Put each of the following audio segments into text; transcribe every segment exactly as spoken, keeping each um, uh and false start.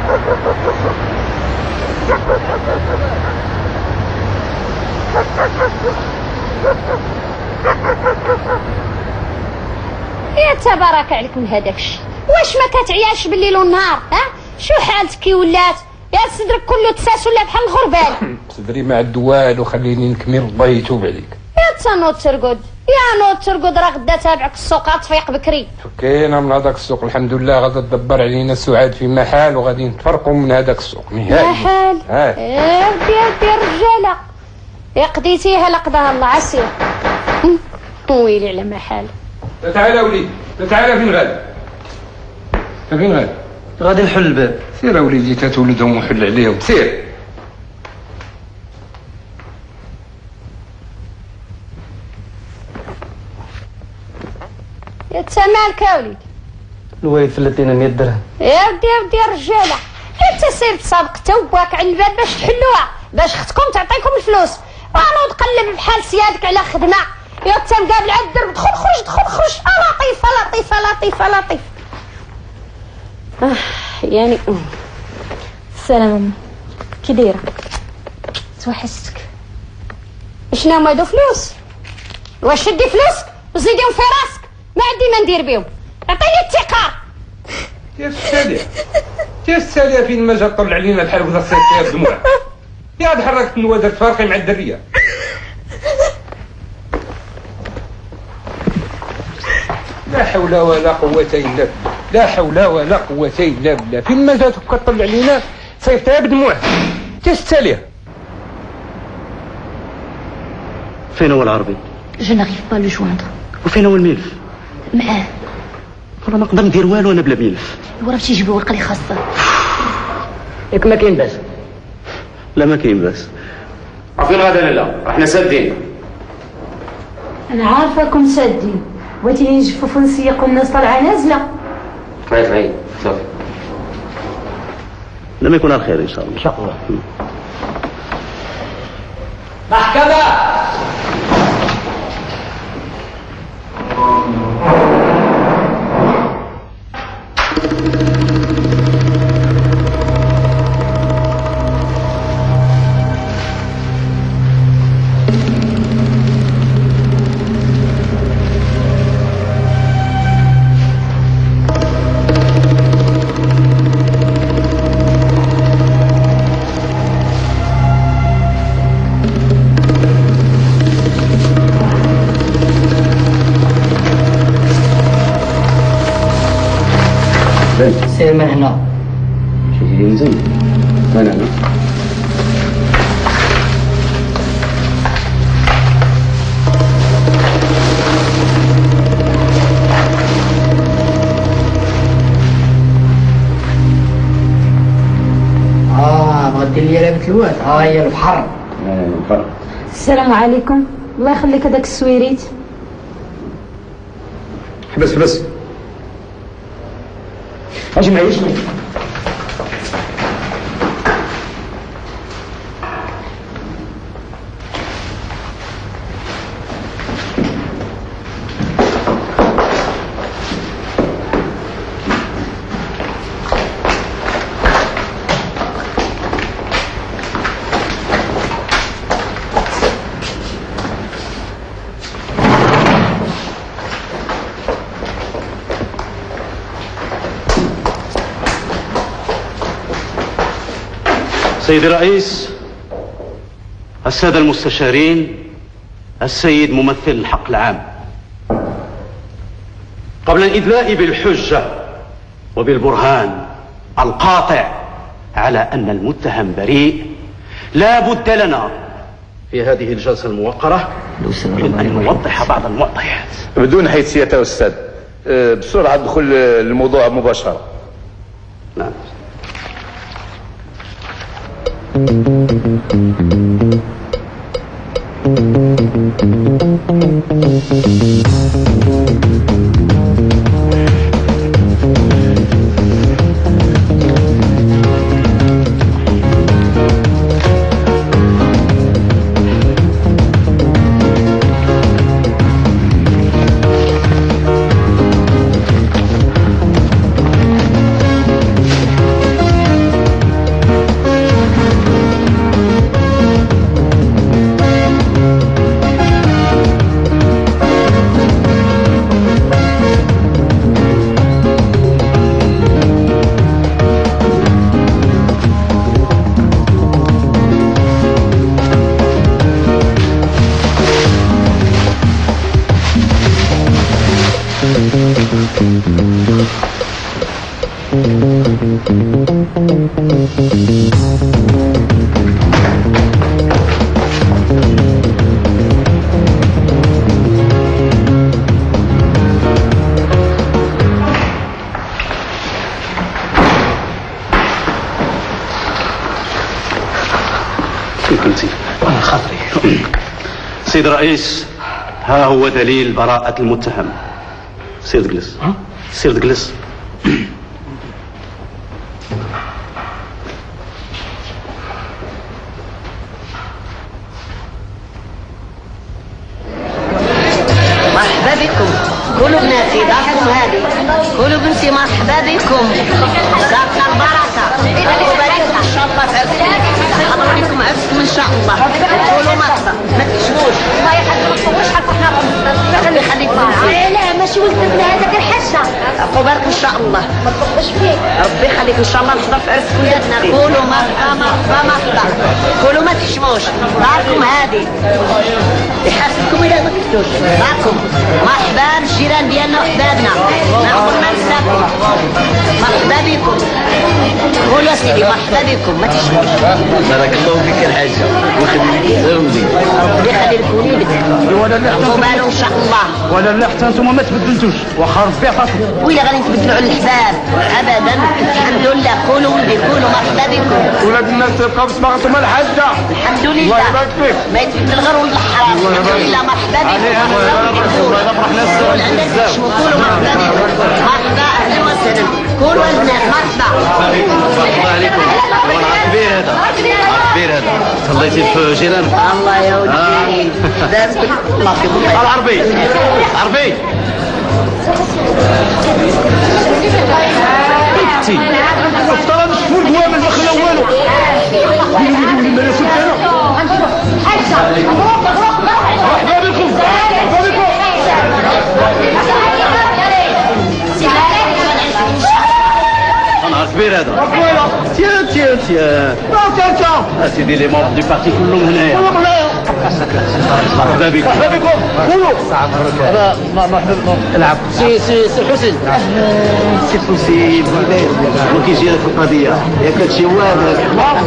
يا تبارك عليك من هذاك الشيء، واش ما كتعياش بالليل والنهار؟ ها شو حالتك كي ولات؟ يا صدرك كله تساس ولا بحال الغربال؟ صدري ما عاد والو، خليني نكمل الله يتوب عليك. يا تنوض ترقد، يا نوض ترقد، راه غدا تابعك السوق غتفيق بكري. فكينا من هذاك السوق الحمد لله، غادا تدبر علينا سعاد في محال وغادي نتفرقوا من هذاك السوق نهائيا. محال؟ اه ودي ودي الرجاله يقضيتيها لقضاها الله عسير. ويلي على محال. تعال وليدي، تعال. فين غادي؟ فين غادي؟ غادي نحل الباب. سير يا وليدي تتولدهم وحل عليهم، سير. يا تمالك يا وليدي؟ الوالد فلتينا مية درهم. يا ودي يا ودي الرجاله، انت سير تسابق توباك على الباب باش تحلوها، باش اختكم تعطيكم الفلوس. انا نقلب بحال سيادك على خدمه. يا انت مقابل على الدرب، دخل خرج دخل خرج. لطيفه لطيفه لطيفه لطيفه. اه يعني السلام ماما، كي دايره؟ توحشتك. شنو هما هادو فلوس؟ واش شدي فلوسك وزيديهم في راسك؟ ما عندي ما ندير بهم، عطيني التقار. يا الساليه يا الساليه، فين ما جا طلع علينا بحال هكذا الصيف بدموع. يا عاد حركت النوادر تفارقي مع الدريه. لا حول ولا قوة إلا بالله، لا حول ولا قوة إلا بالله، فين ما جات كطلع علينا صيفتها بدموع. تستاليه. فين هو العربي؟ جو ناريف با لو جواندر. وفين هو الملف؟ معاه. والله ما نقدر ندير والو انا بلا ملف. هو راه باش يجيب له ورقه اللي خاصه. ياك ما كاين باس؟ لا ما كاين باس. فين غادا لالا؟ احنا سادين. انا عارفاكم سادين، بغيتي نجفف ونسيق والناس طالعه نازله. طيب طيب صافي. لما يكون على خير ان شاء الله. ان شاء الله. محكمة. سير من هنا. شي ينزل من هنا. اه بغا دير لي لعبة الواد. ها هي البحر. اه البحر. السلام عليكم، الله يخليك هذاك السويريت. حبس حبس. اجي معايا شنو؟ سيدي الرئيس، السادة المستشارين، السيد ممثل الحق العام، قبل الإدلاء بالحجة وبالبرهان القاطع على أن المتهم بريء، لا بد لنا في هذه الجلسة الموقرة من أن نوضح بعض المعطيات بدون حيثيات يا أستاذ، بسرعة ندخل الموضوع مباشرة. نعم. سيد الرئيس، ها هو دليل براءة المتهم. سير تجلس. سير تجلس. مرحبا بكم. كلوا بناتي داركم هذه. كلوا بنتي مرحبا بكم. داركنا البركة. وبارك ان شاء الله في عرسكم. حضروا لكم عرسكم ان شاء الله. كلوا مرحبا ما تكشفوش. الله يحفظك واش حق احنا خلي خليك معايا. لا ماشي ولدنا هذاك الحشة. وبارك ان شاء الله. ما تطبش فيك. ربي يخليك ان شاء الله نحضر في عرسكم ولادنا. كلوا مرحبا مرحبا مرحبا. كلوا ما تحشموش. داركم هذه. يحاسبكم إذا ما كنتوش. داركم. مرحبا الجيران ديالنا وحبابنا. نعمر ما نساكم. مرحبا بكم. قولوا سيدي مرحبا بكم ما تحشموش. بارك الله فيك الحاجة ويخلي لك زوجي. ربي يخلي لك وليدك. ومالو ان شاء الله. ولا لا حتى انتم ما تبدلتوش واخا ربي عطاكم. ويلا غادي نتبدلوا على الحباب ابدا. الحمد لله. قولوا ولدي قولوا مرحبا بكم. ولاد الناس تبقى بصباغتهم الحاجة. الحمد لله. الله يبارك فيك. ما يتبدل غير ولد الحرام. الحمد لله مرحبا بكم. قول عندنا تحشموا. قولوا مرحبا بكم. مرحبا اهلا وسهلا. قولوا الناس مرحبا. الله عليكم. كبير هذا. كبير هذا. صليتي في جيران. الله يا ولدي. دابا الله فيكم. العربي العربي اختي ترى نشوفوا الهوامل ما خلاو والو. ولا شفت انا مرحبا بكم. مرحبا بكم. نهار كبير هذا. تيا تيا تيا سيدي لي مون دي بارتي كلهم هنايا. مرحبا بكم. مرحبا بكم. قولوا هذا مرحبا بكم. العب سي سي سي حسين. سي حسين ما كيجي لك القضيه ياك هادشي واعر.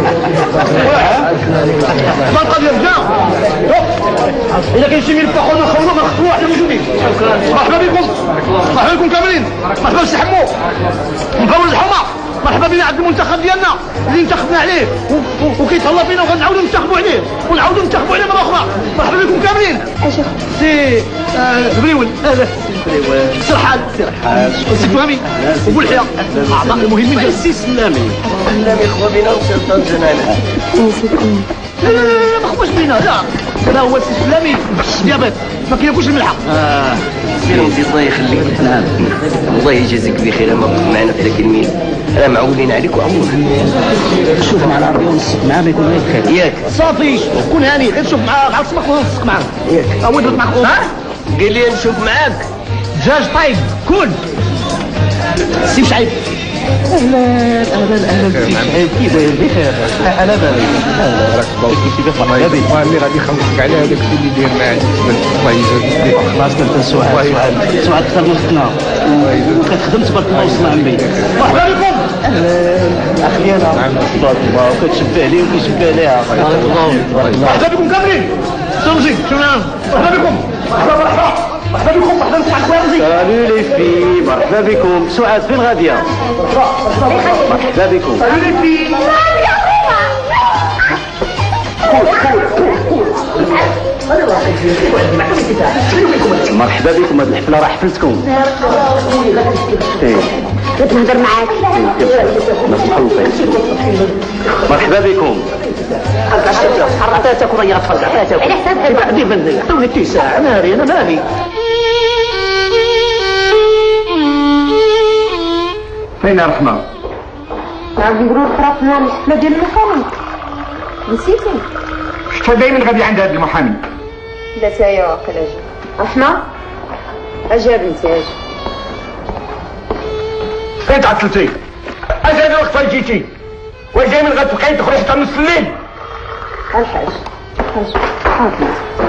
ما القضيه بدا اذا كاين شي ملف تاخذوا نخونوا ما نخطوه حنا موجودين. مرحبا بكم. مرحبا بكم كاملين. مرحبا بسي حمو مفوز الحمى. مرحبا بنا عند المنتخب ديالنا اللي انتخبنا عليه وكيتهلا فينا وغنعاودوا ننتخبوا عليه ونعاودوا ننتخبوا عليه مره اخرى. مرحبا بكم كاملين. سي بريول. بريول. سرحان. سرحان. سي فهمي وبولحياه اعضاء المهمين ديال السي سلامي. سلامي خو بينا وسلطان جنانه. لا لا لا ما خواش بينا. لا هذا هو السي سلامي ديابات ما كياكلش الملحه. اه سير انت الله يخليك. نعم الله يجازيك بخير. ما بقيت معنا في ذاك الميل انا معولين عليك وعمرنا. شوف مع العربيه ونسق معاه ما يكون غير بخير. ياك صافي كون هاني غير شوف معاه مع السمك ونسق معاه. ياك او يضرب معك خوك. قال لي نشوف معاك. دجاج طيب كل سي شعيب. اهلا اهلا اهلا سي شعيب. كيف داير بخير؟ انا باغي بارك الله فيك. اللي غادي يخلصك على هذاك الشيء اللي داير معاك. الله يجازيك بك. خلاص كنت سؤال سؤال سؤال اكثر من ختنا وكتخدم تبارك الله وصل عمي. مرحبا بكم. اهلا اخيانا تبارك الله وكتشبه لي وكيشبه ليها. مرحبا بكم كاملين. سرجي شنو مرحبا بكم. مرحبا مرحبا مرحبا بكم. مرحبا بكم على الكوارزي. سالو لي في. مرحبا بكم. سعاد فين غاديه؟ مرحبا بكم. سالو لي في. مرحبا بكم. هذه الحفله راه حفلتكم. كنت نهضر معاك. مرحبا بكم. عطاتك وغير تفرج عطاتك. على حساب في بعدين بنزل عطوني اتساع. ناري انا مالي. فين يا رحمه؟ غادي نقولوا خرجت نهار الحفله ديال المحامي. نسيتي؟ شفتها دايما غادي عند هذا المحامي. لا تايا واقيلا اجي. رحمه اجي يا بنتي اجي. فين تعطلتي؟ اجي هذا الوقت فين جيتي؟ واش دايما غتبقاي تدخلي حتى نص الليل؟ الحاج الحاج حاضر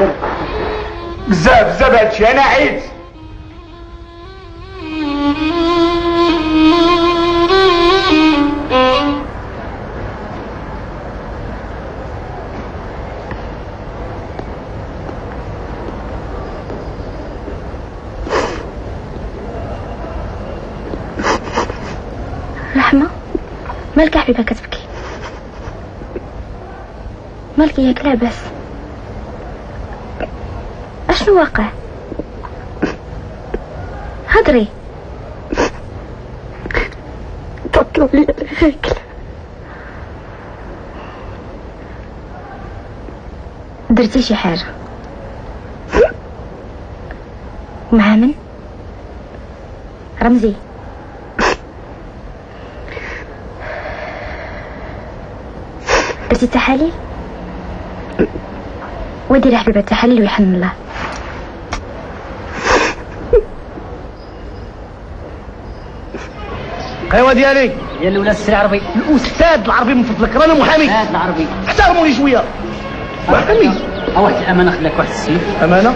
بزاف بزاف هادشي انا عيت. مالك يا حبيبه كتبكي؟ مالك ياك لاباس؟ اشنو واقع؟ هضري. طلعوا لي الهيكل. درتي شي حاجه؟ مع من؟ رمزي. درتي التحاليل؟ وديري حبيبه التحاليل ويحن الله. ايوا ديالي يا الاولاد السي العربي، الاستاذ العربي من فضلك، رانا محامي. الاستاذ العربي احترموني شويه. محامي. ها واحد الامانه خلاك واحد السيف. امانه؟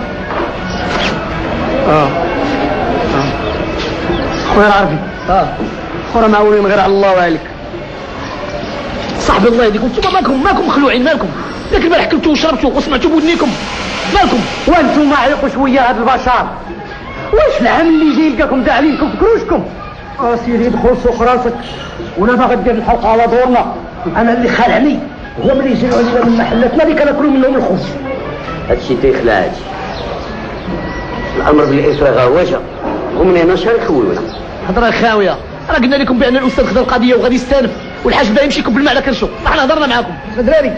اه اه خويا العربي. اه خويا معولين غير على الله وعليك. صاحبي الله يهديكم، انتوما مالكم مالكم مخلوعين مالكم؟ ذاك البارح كلتوا وشربتوا وسمعتوا بودنيكم مالكم؟ وانتم عيقوا شويه هاد البشر. واش العام اللي جاي يلقاكم داعلينكم فكروشكم؟ اسيدي دخل سوق راسك ولا باغي دير الحلقه على دورنا. انا اللي خالعني هو ملي يجيو علينا من محلاتنا اللي كناكلوا منهم الخبز. هادشي تيخلع هادشي. الامر بالاسره غواجه ومن هنا شحال يخويونا. هضره خاويه، راه قلنا لكم بان الاستاذ خدا القضيه وغادي يستانف والحاج بدا يمشي يكب الماء على كرشو. احنا هضرنا معاكم دراري.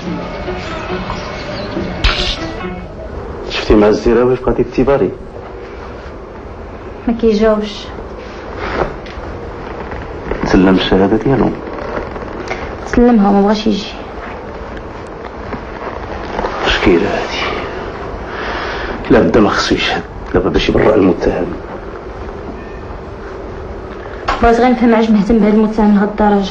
شفتي مع الزراوي في قضيه تيباري؟ ما كيجاوبش. سلم الشهاده ديالو. سلمها وما بغاش يجي. مشكله هادي. لا بدا ما خصو يشهد دابا باش يبرأ المتهم. بغيت غير نفهم علاش مهتم بهذا المتهم لهاد الدرجه.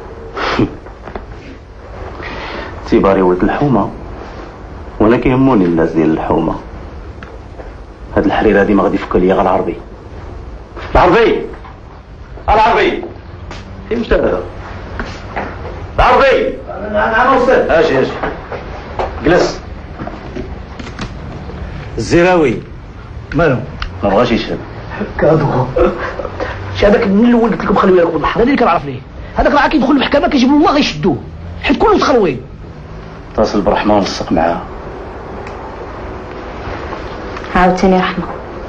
تيباري ولد الحومه وانا كيهموني الناس ديال الحومه. هاد الحريره هادي ما غادي يفك ليا غير العربي. العربي العربي فين مشى هذا؟ العربي انا استاذ. اجي اجي جلس. الزراوي مالو؟ ما بغاش يشهد. كادو شي هذاك من الاول قلت لكم خلوه يركب البحر، هذا اللي كنعرف ليه. هذاك راه كيدخل المحكمه كيجيبوا الله غيشدوه حيت كله متخروين. اتصل برحمه ونسق معاه. عاوتاني رحمه.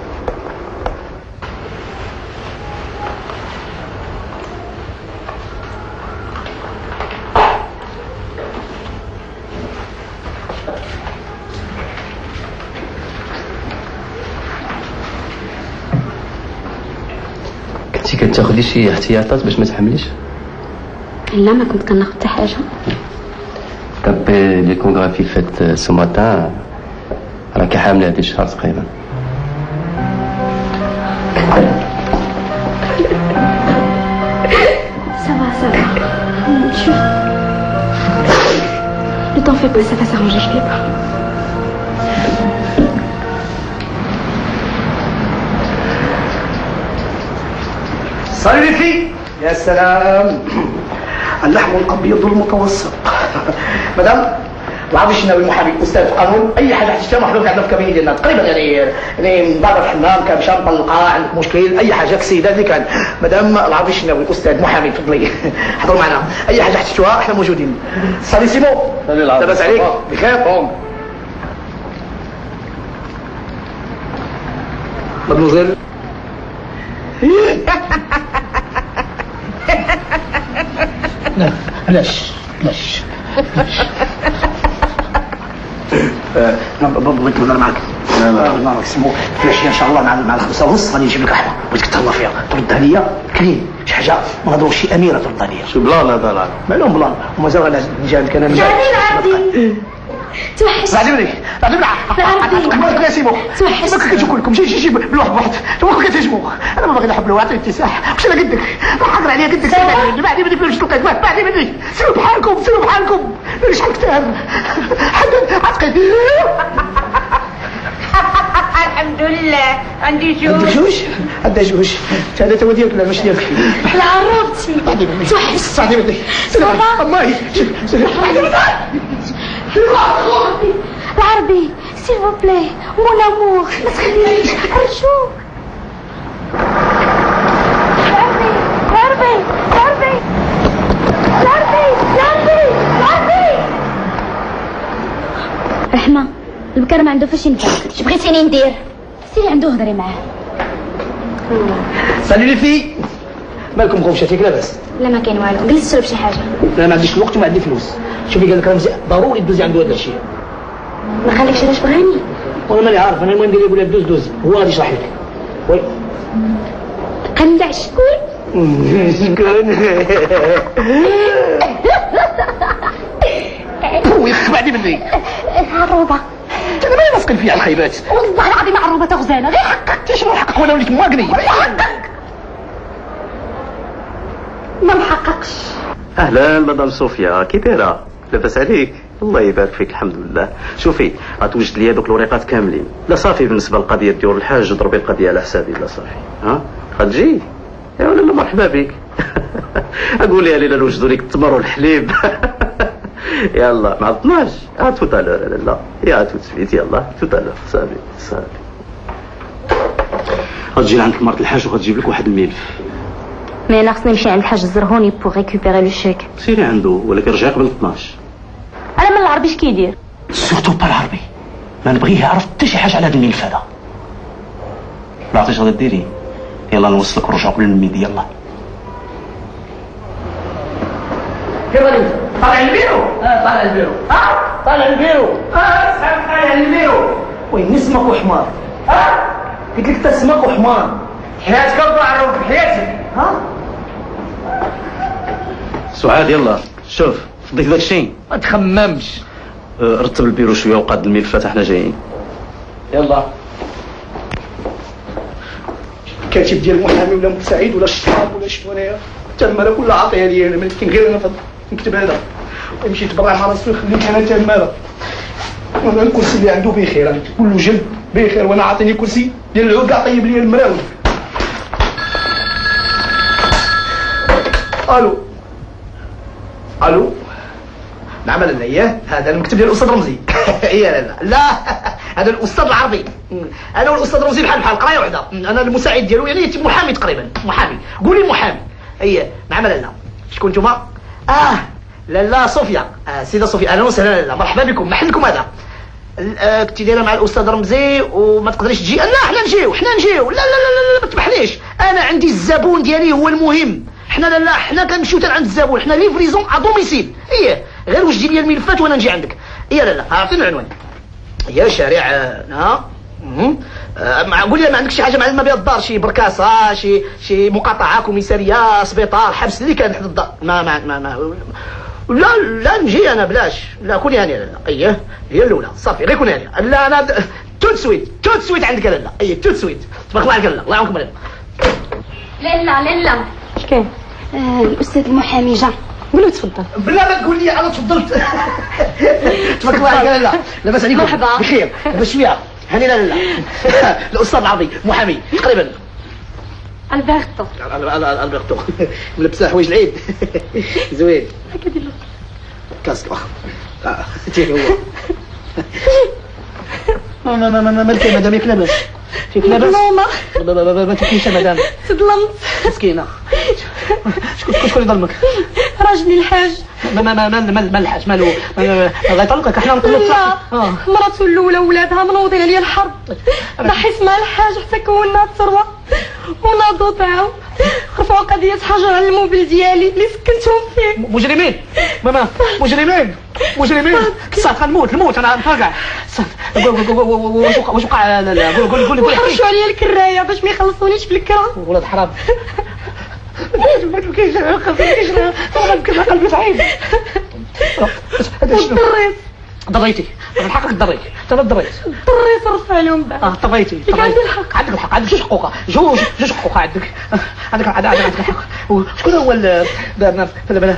كنتي كتاخدي شي احتياطات باش ما تحمليش؟ لا ما كنت كناخد حتى حاجه. دابي ليكوغرافي فات سو ماتان راكي حامله هادي الشهر تقريبا. سافا سافا شوف ne t'en fais pas, ça va s'arranger, je vais pas. صلي في يا سلام. اللحم الابيض المتوسط. مدام العربي الشناوي المحامي استاذ قانون، اي حاجه احتجتها محلول عندنا في الكابينه ديالنا تقريبا يعني يعني من باب الحمام كان مشى مطلقه عندك مشكل اي حاجه كسيده اللي كان. مدام العربي الشناوي استاذ محامي تفضلي حضروا معنا اي حاجه احتجتوها احنا موجودين. صلي سيمو لاباس عليك بخير؟ مدموزيل لا بلاش بلاش بغيت نهضر معاك. نهار سمو فلاش ان شاء الله مع مع الخمسه ونص غادي نجيب لك قهوه بغيتك تهلا فيها تردها ليا كلين شي حاجه ما نهضروش شي اميره تردها ليا. شي بلان هذا لا معلوم بلان ومازال غادي نجي عندك انا. جميل عادي توحش. بعدين لي بعدين عرفتك يا سيمو توحش. ما كنتجيو كلكم شي شي شي بلوح بواحد انتوما كتهجموا. انا ما باغي نحب له عطيني اتساح واش انا قدك حاضر عليا قدك. بعدين بدي نمشي نلقاك بعدين بدي سيروا بحالكم سيروا بحالكم شحال كثار حد عتقي. الحمد لله عندي جوج. عندك جوج؟ عندها جوج. هذا تو ديالك لا ماشي ديالك. بحال عروتي توحش. صعدي بدي اماي العربي سيل فو بلاي مون امور ما تخلينيش ارجوك. العربي العربي العربي رحمه البكر ما عنده فاش ينفعك. اش بغيتيني ندير؟ سيري عنده هضري معاه. سالي لي في مالكم خوف شافيك لاباس؟ لا ما كاين والو، جلس تشرب شي حاجه. لا ما عنديش الوقت وما عندي فلوس. شوفي قال لك راه ضروري دوزي عنده هذا الشيء. ما خليكش علاش بغاني. وانا ماني عارف، انا المهم قال لي يقول لك دوز دوز هو غادي يشرح لك. وي قندع شكون؟ شكون؟ ويخ بعدي مني. عروبه. انا ما نفقد فيها الخيبات. والله العظيم عروبه تغزاله، غير حقك. شنو حقك وانا وليت مواقني؟ حقك. ما محققش. اهلا مدام صوفيا، كي دايره؟ لاباس عليك؟ الله يبارك فيك، الحمد لله. شوفي غتوجد لي هذوك الوريقات كاملين. لا صافي بالنسبه للقضيه ديال الحاج ضربي القضيه على حسابي. لا صافي ها غتجي يا ولا لا مرحبا بك. اقول لها لينا نوجدوا لك التمر والحليب. يلا مع اثناش ها توتالور. لا لا يا توتسفيت يلا توتالور. صافي صافي غتجي لعند مرت الحاج وغتجيب لك واحد الملف. مي انا خصني نمشي عند الحاج الزرهوني بوغ ريكوبيري لو شيك. سيري عنده ولكن رجعي قبل اثناش. انا من العربي اش كيدير؟ سورتو با العربي، ما نبغيه يعرف حتى شي حاجه على هذا الملف هذا. لا عرفتي اش غادي ديري؟ يلا نوصلك ورجعوا قبل الميدي. يلا كيف غادي طالع البيرو؟ اه طالع البيرو. اه طالع البيرو. اه صحاب طالع البيرو. وين اسمك وحمار؟ اه قلت لك انت اسمك وحمار. حياتك الله حياتك. ها سعاد يلا شوف فضيت داك الشيء ما تخممش. أه رتب البيرو شويه وقاد الملفات احنا جايين. يلا كاتب ديال المحامي ولا مساعد ولا شطاب ولا شنو انايا تماره كلها عاطيها لي انا، ما كاين غير انا نكتب هذا ويمشي يتبرع مع راسو يخليك انا تماره. وانا الكرسي اللي عنده بخير كله جلد بخير، وانا عاطيني كرسي ديال العود كاع طيب لي المراوي. الو الو نعم لا اياه هذا المكتب ديال الاستاذ رمزي. ايه لا لا لا هذا الاستاذ العربي. انا والاستاذ رمزي بحال بحال قرايه وحده. انا المساعد ديالو يعني محامي تقريبا. محامي قولي محامي. ايه نعم لا لا شكون نتوما؟ اه لا لا صوفيا. آه سيده صوفيا اهلا وسهلا. لا مرحبا بكم محلكم هذا. آه كنتي دايره مع الاستاذ رمزي وما تقدريش تجي. لا حنا نجيو حنا نجيو. لا لا لا لا ما تبحليش، انا عندي الزبون ديالي هو المهم. حنا لا لا حنا كنمشيو حتى عند الزبون، حنا ليفريزون ا دوميسيل. ايه غير وجدي لي الملفات وانا نجي عندك. ايه لا لا عرفتي العنوان يا شارع ها أه قول لي ما عندك شي حاجه مع المبيض الدار، شي بركاسه شي شي مقاطعه كوميساريه سبيطار حبس اللي كان حدا الدار. ما ما ما, ما لا لا نجي انا بلاش. لا كوني هانيه. لا لا اييه هي الاولى صافي غير كوني هانيه. لا انا توت سويت توت سويت عندك. لا لا اييه توت سويت تبارك الله عليك. لا الله يعاونكم. لا لا لا لا اش كاين؟ آه الاستاذ المحامي جا. قول له تفضل. بلا ما تقول لي انا تفضلت. تبارك الله عليك. لا لا لاباس عليكم؟ مرحبا بخير لاباس شويه. هاني لا لا لا الاستاذ العربي محامي تقريبا. البرتو البرتو ملبسه حوايج العيد. زوين هكا دير له كاسكو. اه تي هو ما ما ما مالك مدام ياك لاباس؟ فيك لاباس؟ ماما ما تبكيش يا مدام. تظلمت مسكينه. شكون شكون اللي ظلمك؟ راجلي الحاج. ما ما ما ما ما الحاج مالو غيطلقك. احنا نطلقك. لا مراتو الاولى ولادها منوضين عليا الحرب. ضحيت مع الحاج حتى كونا الثروه وناضوا تاعو رفعوا قضيه حجر على الموبيل ديالي اللي سكنتهم فيه. مجرمين ماما مجرمين مجرمين. صافي غنموت نموت انا نفرقع. واش وقع واش وقع؟ لا لا قول قول قول. حرشوا عليا الكرايه باش ما يخلصونيش في الكرا. ولاد حرام. ما تبكيش ما تبكيش انا قلبي صعيب. ضريت ضريتي الحق ضريت انا ضريت ضريت رفع لهم بعد. اه طريتي عندي الحق. عندك الحق عندك جوج حقوق جوج جوج حقوق عندك. عندك عندك عندك الحق. شكون هو ال بلا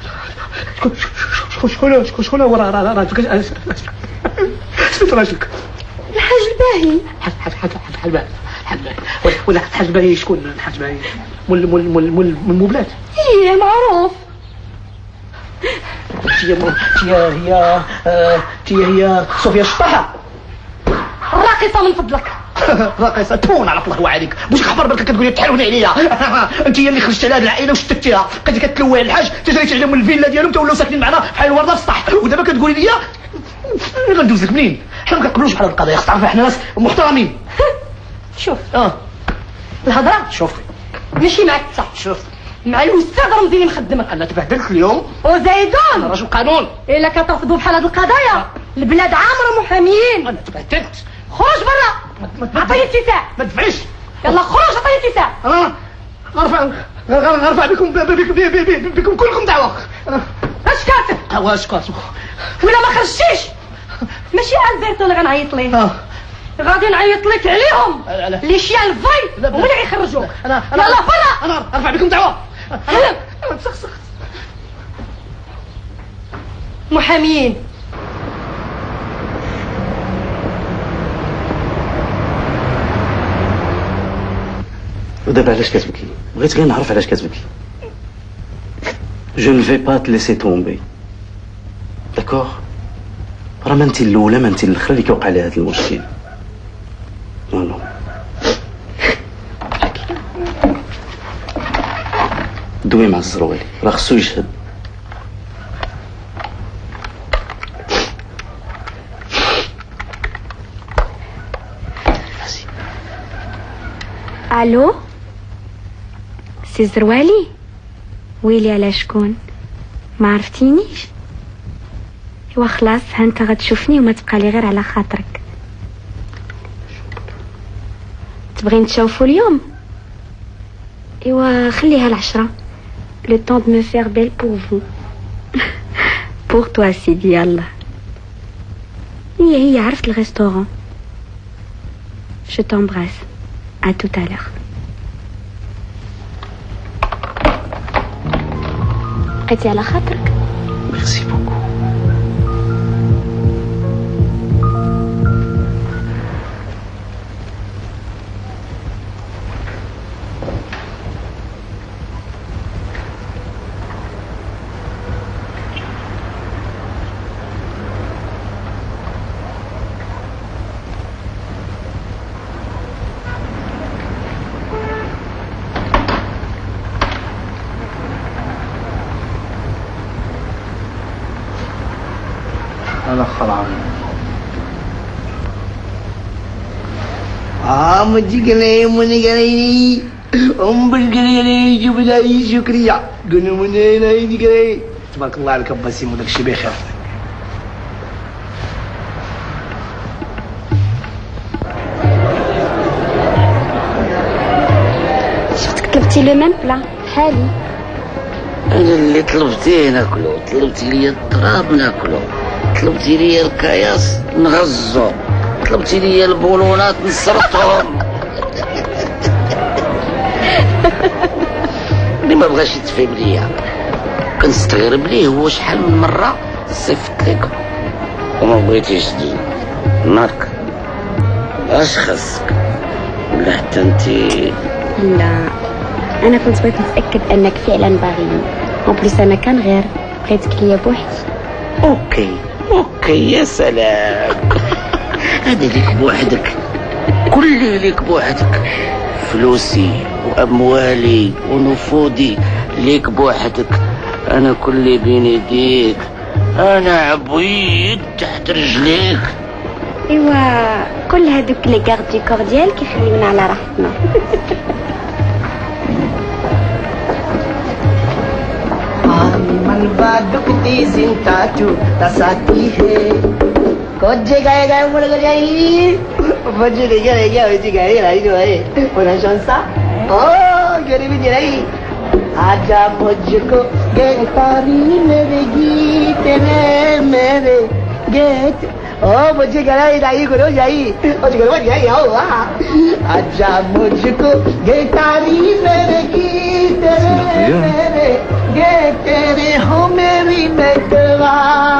شكون شكون شكون شكون هو راجلك؟ سميت راجلك الحاج الباهي. حاج حاج حاج حاج باهي حاج باهي ولا حاج باهي شكون الحاج باهي؟ مول مول مول مول الموبلات. ايه معروف. هي هي هي هي هي صوفيا الشطاحة الراقصة من فضلك. راقصة تون على الله وعليك واش خبر بالك كتقولي تحلوني عليا؟ انت هي اللي خرجت على هذه العائله وشتتيها بقيتي كتلوي على الحاج تجريتي عليهم الفيلا ديالهم تولاو ساكنين معنا بحال الورده في السطح ودابا كتقولي لي مين غندوزك منين؟ حنا ما كنقبلوش بحال هاد القضايا، خص تعرفي حنا ناس محترمين. شوف اه الهضره شوفي ماشي معاك انت، شوف مع الاستاذ رمزي اللي مخدمك. انا تبهدلت اليوم وزايدون انا راجل قانون. الا كترفضوا بحال هاد القضايا البلاد عامره محاميين. انا تبهدلت. خرج برا عطيني اتساع. ما تدفعيش. يلا خرج عطيني اتساع. انا غنرفع غنرفع بكم بكم كلكم دعوه. اش كاتب؟ واش كاتب؟ ولا ما خرجتيش ماشي البرتو اللي غنعيط ليه، اه غادي نعيط لك عليهم لي شيال الفاي هما اللي غيخرجوك. انا يلا برا. انا ارفع بكم دعوه. انا انا مسخسخت. محاميين ودابا علاش كتبكي؟ بغيت غير نعرف علاش كتبكي. جو نفي با تليسي تومبي داكوغ. راه ما انت الاولى ما انت الاخرى اللي كيوقع لها هذا المشكل. نو نو دوي مع الزروالي راه خصو يشهد. الو سي زروالي؟ ويلي على شكون؟ ما عرفتينيش؟ ايوا خلاص ها انت غتشوفني وما تبقى لي غير على خاطرك. تبغي نتشوفوا اليوم؟ ايوا خليها العشرة. لو طون دو مو فير بيل بور فو. بور توا سيدي. يلا هي هي عرفت الريستورون. Je t'embrasse. À tout à l'heure. بقيتي على خاطرك. ميرسي بوكو. انا خرعان. اه مجي قلي مني قلي ام بالقلي لي جيب لي شكريا قلنا من هنا يدي قلي. تبارك الله عليك باسيم وداك الشيء بخير. شفتك طلبتي لو ميم بلا حالي. انا اللي طلبتيه ناكلو، طلبتي لي التراب ناكلو، طلبتي لي الكياس نغزو، طلبتي لي البولونات نصرتهم. اللي ما بغاش يتفهم ليا كنستغرب ليه هو شحال من مره صيفط لكم وما بغيتيش تجي. مالك اش خاصك؟ ولا حتى انتي؟ لا انا كنت بغيت نتاكد انك فعلا باغيني. اون بليس انا كان غير بغيتك ليا بوحدي. اوكي اوكي يا سلام. هذا ليك بوحدك، كل ليك بوحدك. فلوسي واموالي ونفوذي ليك بوحدك. انا كل بين يديك، انا عبيد تحت رجليك. ايوا كل هذوك لي غارد دي كور ديال كيخليونا على راحتنا. मन बादुक ती जिंता चू तसाती है कोजे गए गए मुड़ गई बजे रे गए गए बजे गए लाई जो है ओना शंसा ओ गरी भी नहीं आजा मुझको गिटारी मेरे गीत ने मेरे गीत ओ मुझे गलाई लाई करो जाई ओ करो जाई आओ आजा मुझको गिटारी मेरे गीत मेरे गे तेरे हो मेरी नटवा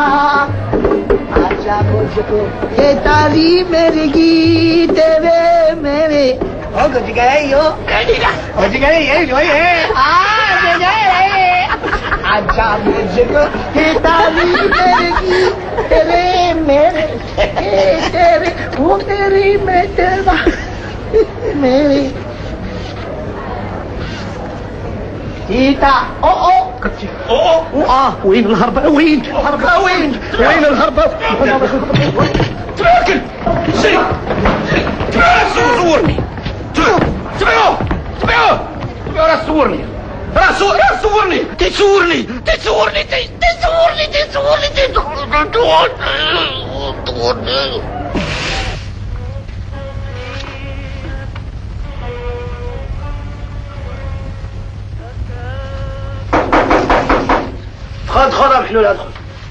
आजा मुझको ये तारी मेरे गीत तेरे मेरे ओ कुछ गए यो कुछ गए ये जो है आ गए आजा मुझको ये तारी मेरे गीत तेरे मेरे तेरे हो मेरी नटवा मेरे Tita, oh oh, اه وين الهربة وين الهربة وين وين الهربة تراكل سي صورني تبعوه تبعوه تبعوه راه صورني راه صورني راه صورني تيصورني تيصورني تيصورني تيصورني تيصورني دخل دخل محلول ادخل.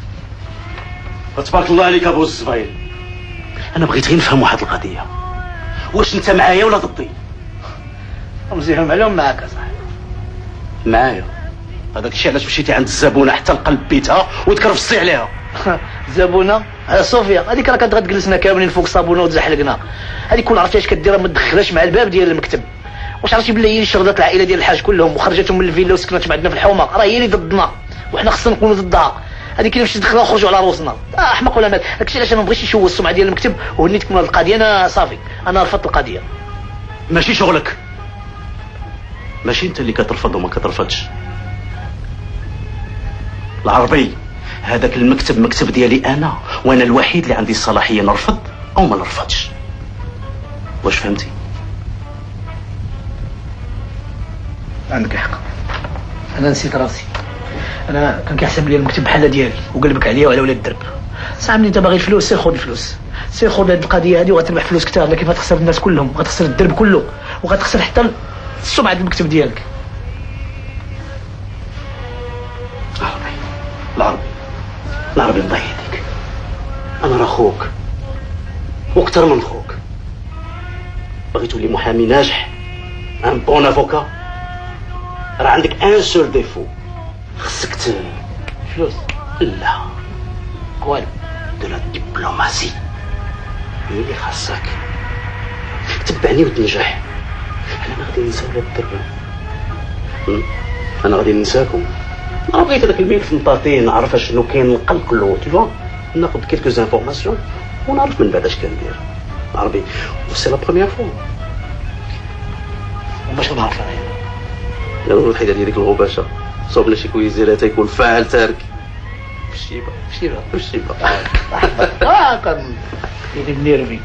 تبارك الله عليك ابو الزبايل. انا بغيت غير نفهم واحد القضيه، واش انت معايا ولا ضدي؟ مزيان معلوم معاك اصاحبي. معايا. هذاك الشيء علاش مشيتي عند الزبونه حتى لقلب بيتها وتكرفصتي عليها. زبونه على صوفيا هذيك راه كتبغي تجلسنا كاملين فوق الصابونه وتزحلقنا. هذيك كون عرفتي اش كدير ما تدخلهاش مع الباب ديال المكتب. واش عرفتي بلي هي شردات العائله ديال الحاج كلهم وخرجتهم من الفيلا وسكنت عندنا في الحومه، راه هي اللي ضدنا وحنا خصنا نكونوا ضدها. هذيك اللي باش تدخلها وخرجوا على روسنا. اه احمق ولا مات. داكشي علاش انا ما بغيتش نشوه السمعه ديال المكتب وهنيتك من هذه القضيه. انا صافي انا رفضت القضيه. ماشي شغلك، ماشي انت اللي كترفض وما كترفضش. العربي هذاك المكتب مكتب ديالي انا، وانا الوحيد اللي عندي الصلاحيه نرفض او ما نرفضش. واش فهمتي؟ عندك حق، انا نسيت راسي. انا كان كيحسب لي المكتب بحال ديالي وقلبك عليا وعلى ولاد الدرب. صح ملي انت باغي الفلوس سير خذ الفلوس، سير خذ هذه القضيه هذه وغتربح فلوس كثار، لكن كيف غتخسر الناس كلهم، غتخسر الدرب كله وغتخسر حتى السمعه ديال المكتب ديالك. العربي العربي العربي الله يهديك، انا راه خوك واكثر من خوك. باغي تولي محامي ناجح ان بون افوكا، راه عندك ان سول ديفو، خصك ت فلوس. لا والو دو لا دبلوماسي هي اللي خاصك. تبعني وتنجح. انا ما غادي ننسى ولاد الدرب، انا غادي ننساكم. انا بغيت هذاك الملف نطاطيه نعرف شنو كاين القلق له تيفوا، ناخذ كيلكو زانفورماسيون ونعرف من بعد اش كندير. عربي سي لا بروميير فوا. وباش نعرف انا يلا الحيده ديال ديك الغباشه صوبنا شي كويزيره تيكون فاعل تارك في الشيبه في الشيبه في الشيبه. اه كان يدير نيرفي.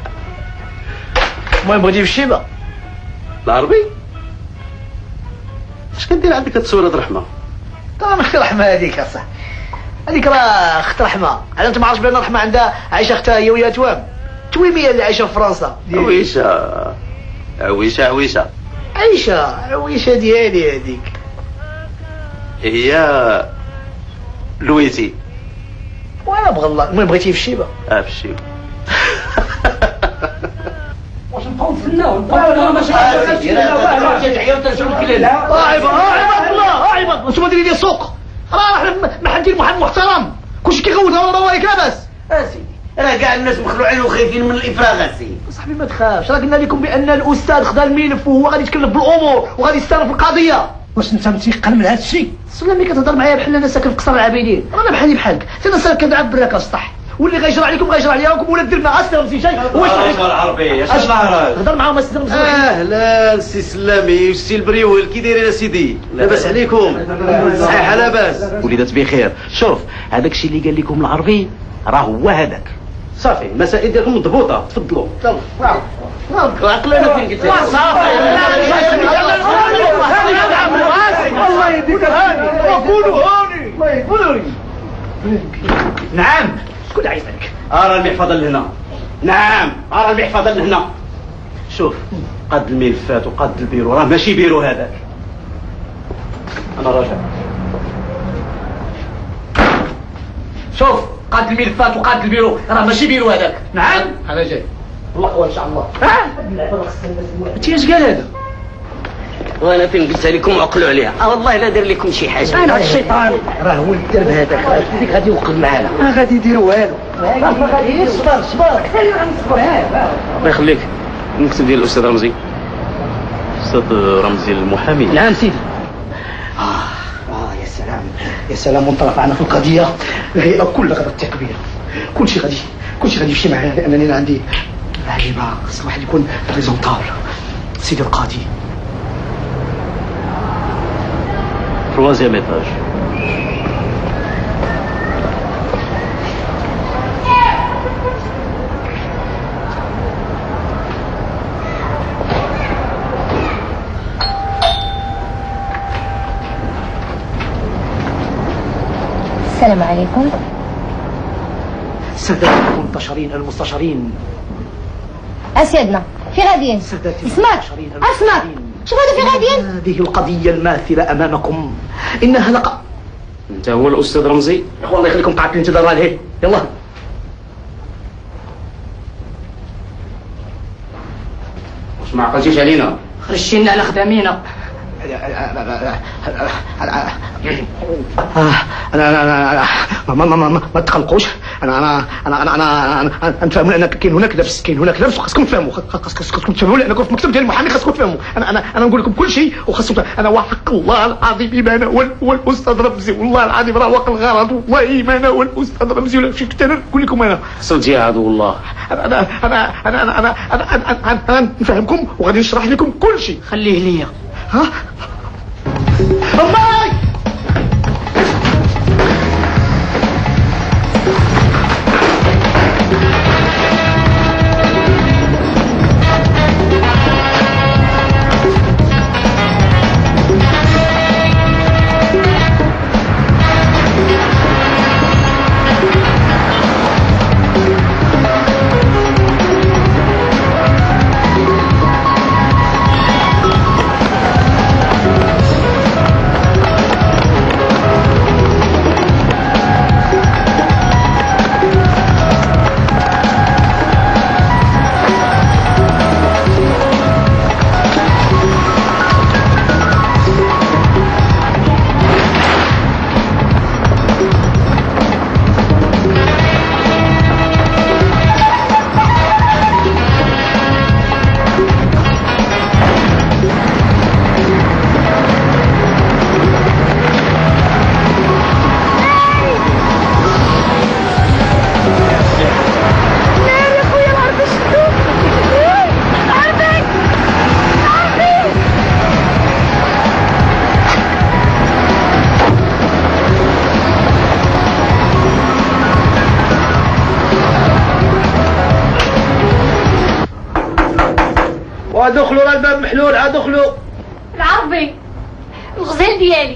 المهم بغيتي في الشيبه. العربي اش كدير عندك هاد الصوره رحمه؟ طبعا اختي رحمه هذيك اصاحبي، هذيك راه اخت رحمه. على انت ما عرفتش بان رحمه عندها عايشه اختها هي ويا توام تويميه اللي عايشه في فرنسا. عويشه عويشه عويشه عيشه عويشه ديالي هذيك هي لويتي. وانا بغى الله. المهم بغيتي في الشيبه؟ اه في الشيبه. واش نبقاو نتسناو نبقاو ماشي اه عباد اه عباد الله اه عباد الله. انتوما ديري لي سوق، راه احنا ما حندير محل محترم كلشي كيغوت راه لاباس. اسيدي راه كاع الناس مخلوعين وخايفين من الافراغ اسيدي. صاحبي ما تخافش، راه قلنا لكم بان الاستاذ خدا الملف وهو غادي يتكلف بالامور وغادي يستلف القضيه. واش انت متيقن من هذا الشيء؟ سلامي كتهضر معايا بحال انا ساكن في قصر العابدين، رانا بحالي بحالك. انا ساكن كنلعب براك السطح واللي غيجرى عليكم غيجرى عليكم ولا دير معاه سلام سي شيء. واش العربي اش نهار هضر معاهم السي سلامي. اهلا سي سلامي والسي البريول كي دايرين اسيدي؟ لاباس عليكم؟ صحيح لاباس وليدات بخير. شوف هذاك الشيء اللي قال لكم العربي راه هو هذاك. صافي المسائل ديالكم مضبوطه تفضلوا. يلا عقلنا فين قلت لك صافي الله يديك هاني قولوا هاني قولوا لي. نعم شكون عايز منك؟ ارى المحفظه لهنا. نعم ارى المحفظه لهنا. شوف قد الملفات وقد البيرو راه ماشي بيرو هذاك. انا راجع. شوف قاد الملفات وقاد البيرو راه ماشي بيرو هذاك. نعم انا جاي الله قوى ان شاء الله. ها انت اش قال هذا؟ وانا فين قلت لكم عقلوا عليها. اه والله لا دار لكم شي حاجه. انا الشيطان راه هو الدرب هذاك هذيك غادي يوقف معانا. ما غادي يدير والو. غادي صبر صبر كثير غنصبر. الله يخليك. المكتب ديال الاستاذ رمزي. الاستاذ رمزي المحامي. نعم سيدي. اه اه يا سلام يا سلام وانطرفعنا في القضيه. الهيئه كلها غادي تثق بيا. كلشي غادي كلشي غادي يمشي معايا لانني انا عندي عيبه. خص واحد يكون بريزونطابل. سيدي القاضي troisième étage. السلام عليكم. سادتي المستشارين المستشارين أسيادنا في غاديين. اسمعك اسمع شوف هذا في غاديين. هذه القضية الماثلة أمامكم إنها لقى. انت هو الأستاذ رمزي؟ يا أخوان الله يخليكم قعدت الانتظار عليه. يلا واش ما عقلتيش علينا؟ خرجتينا على خدامينا. انا انا انا ما ما ما ما تقلقوش. انا انا انا انا انا انا نتفاهموا ان كاين هناك لبس كاين هناك لبس وخاصكم تفهموا خاصكم تفهموا لان في المكتب ديال المحامي خاصكم تفهموا. انا انا انا نقول لكم كل شيء وخاصكم. انا وحق الله العظيم ما انا هو الاستاذ رمزي والله العظيم راه واقع الغلط والله ما انا هو الاستاذ رمزي ولا شي كنت انا نقول لكم. انا صوتي يا عدو الله. انا انا انا انا انا انا انا انا انا نفهمكم وغادي نشرح لكم كل شيء. خليه ليا. ها اماي ادخلوا راه الباب محلول. ادخلوا. العربي الغزال ديالي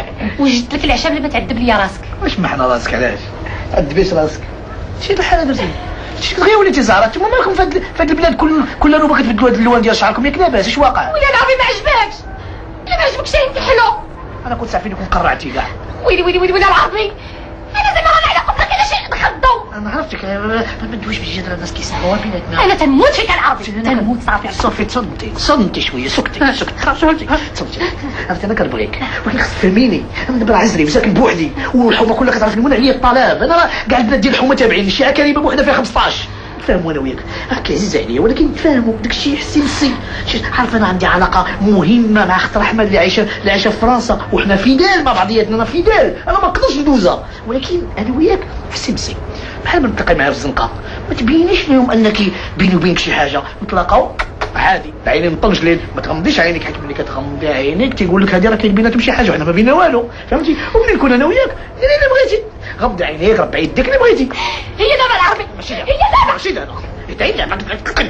وجدت لك العشاء بلا ما تعذب ليا راسك. واش محنا راسك علاش؟ عذبيش راسك. شي الحاله درتي شي غير وليتي زهره. نتوما مالكم في هاد البلاد كل كل نوبه كتبدلوا هاد اللون ديال شعركم ياك لاباس اش واقع؟ ويلي العربي ما عجبكش. الا ما عجبكش انت حلو. انا كنت عارفين انكم قرعتي كاع. ويلي ويلي ويلي العربي انا زعما راني على قبلك علاش نخضوا. انا عرفتك ما ندويش بالجدره الناس كيسمعوها بيناتنا. انا تنموت فيك العربي تنموت صافي. صافي تصنتي صنتي شويه سكتي سكتي صنتي صنتي. عرفتي انا كنبغيك ولكن خصك تفهميني. انا دابا عزري وساكن بوحدي والحومه كلها كتعرفني من عليا الطلب. انا راه كاع البنات ديال الحومه تابعين شي كريمه بوحده فيها خمسطاش. نتفاهموا انا وياك راك عزيز عليا ولكن نتفاهموا داكشي حسي نسي. عارف انا عندي علاقه مهمه مع اخت رحمه اللي عايشه اللي عايشه في فرنسا وحنا فيدال مع بعضياتنا. انا فيدال انا ما نقدرش ندوزها ولكن انا وياك حسي نسي بحال ما نتلاقي معايا في الزنقه ما تبينيش لهم انك بيني وبينك شي حاجه. نتلاقاو عادي عيني مطلش ليل ما تغمضيش عينيك حيت ملي كتغمضي عينيك تيقول لك هذه راه كاين بيناتهم شي حاجه وحنا ما بينا والو فهمتي. وملي نكون انا وياك ديري اللي بغيتي غمضي عينيك ربعي يديك اللي بغيتي. هي دابا العربي هي دابا ماشي دابا تعيد لعبك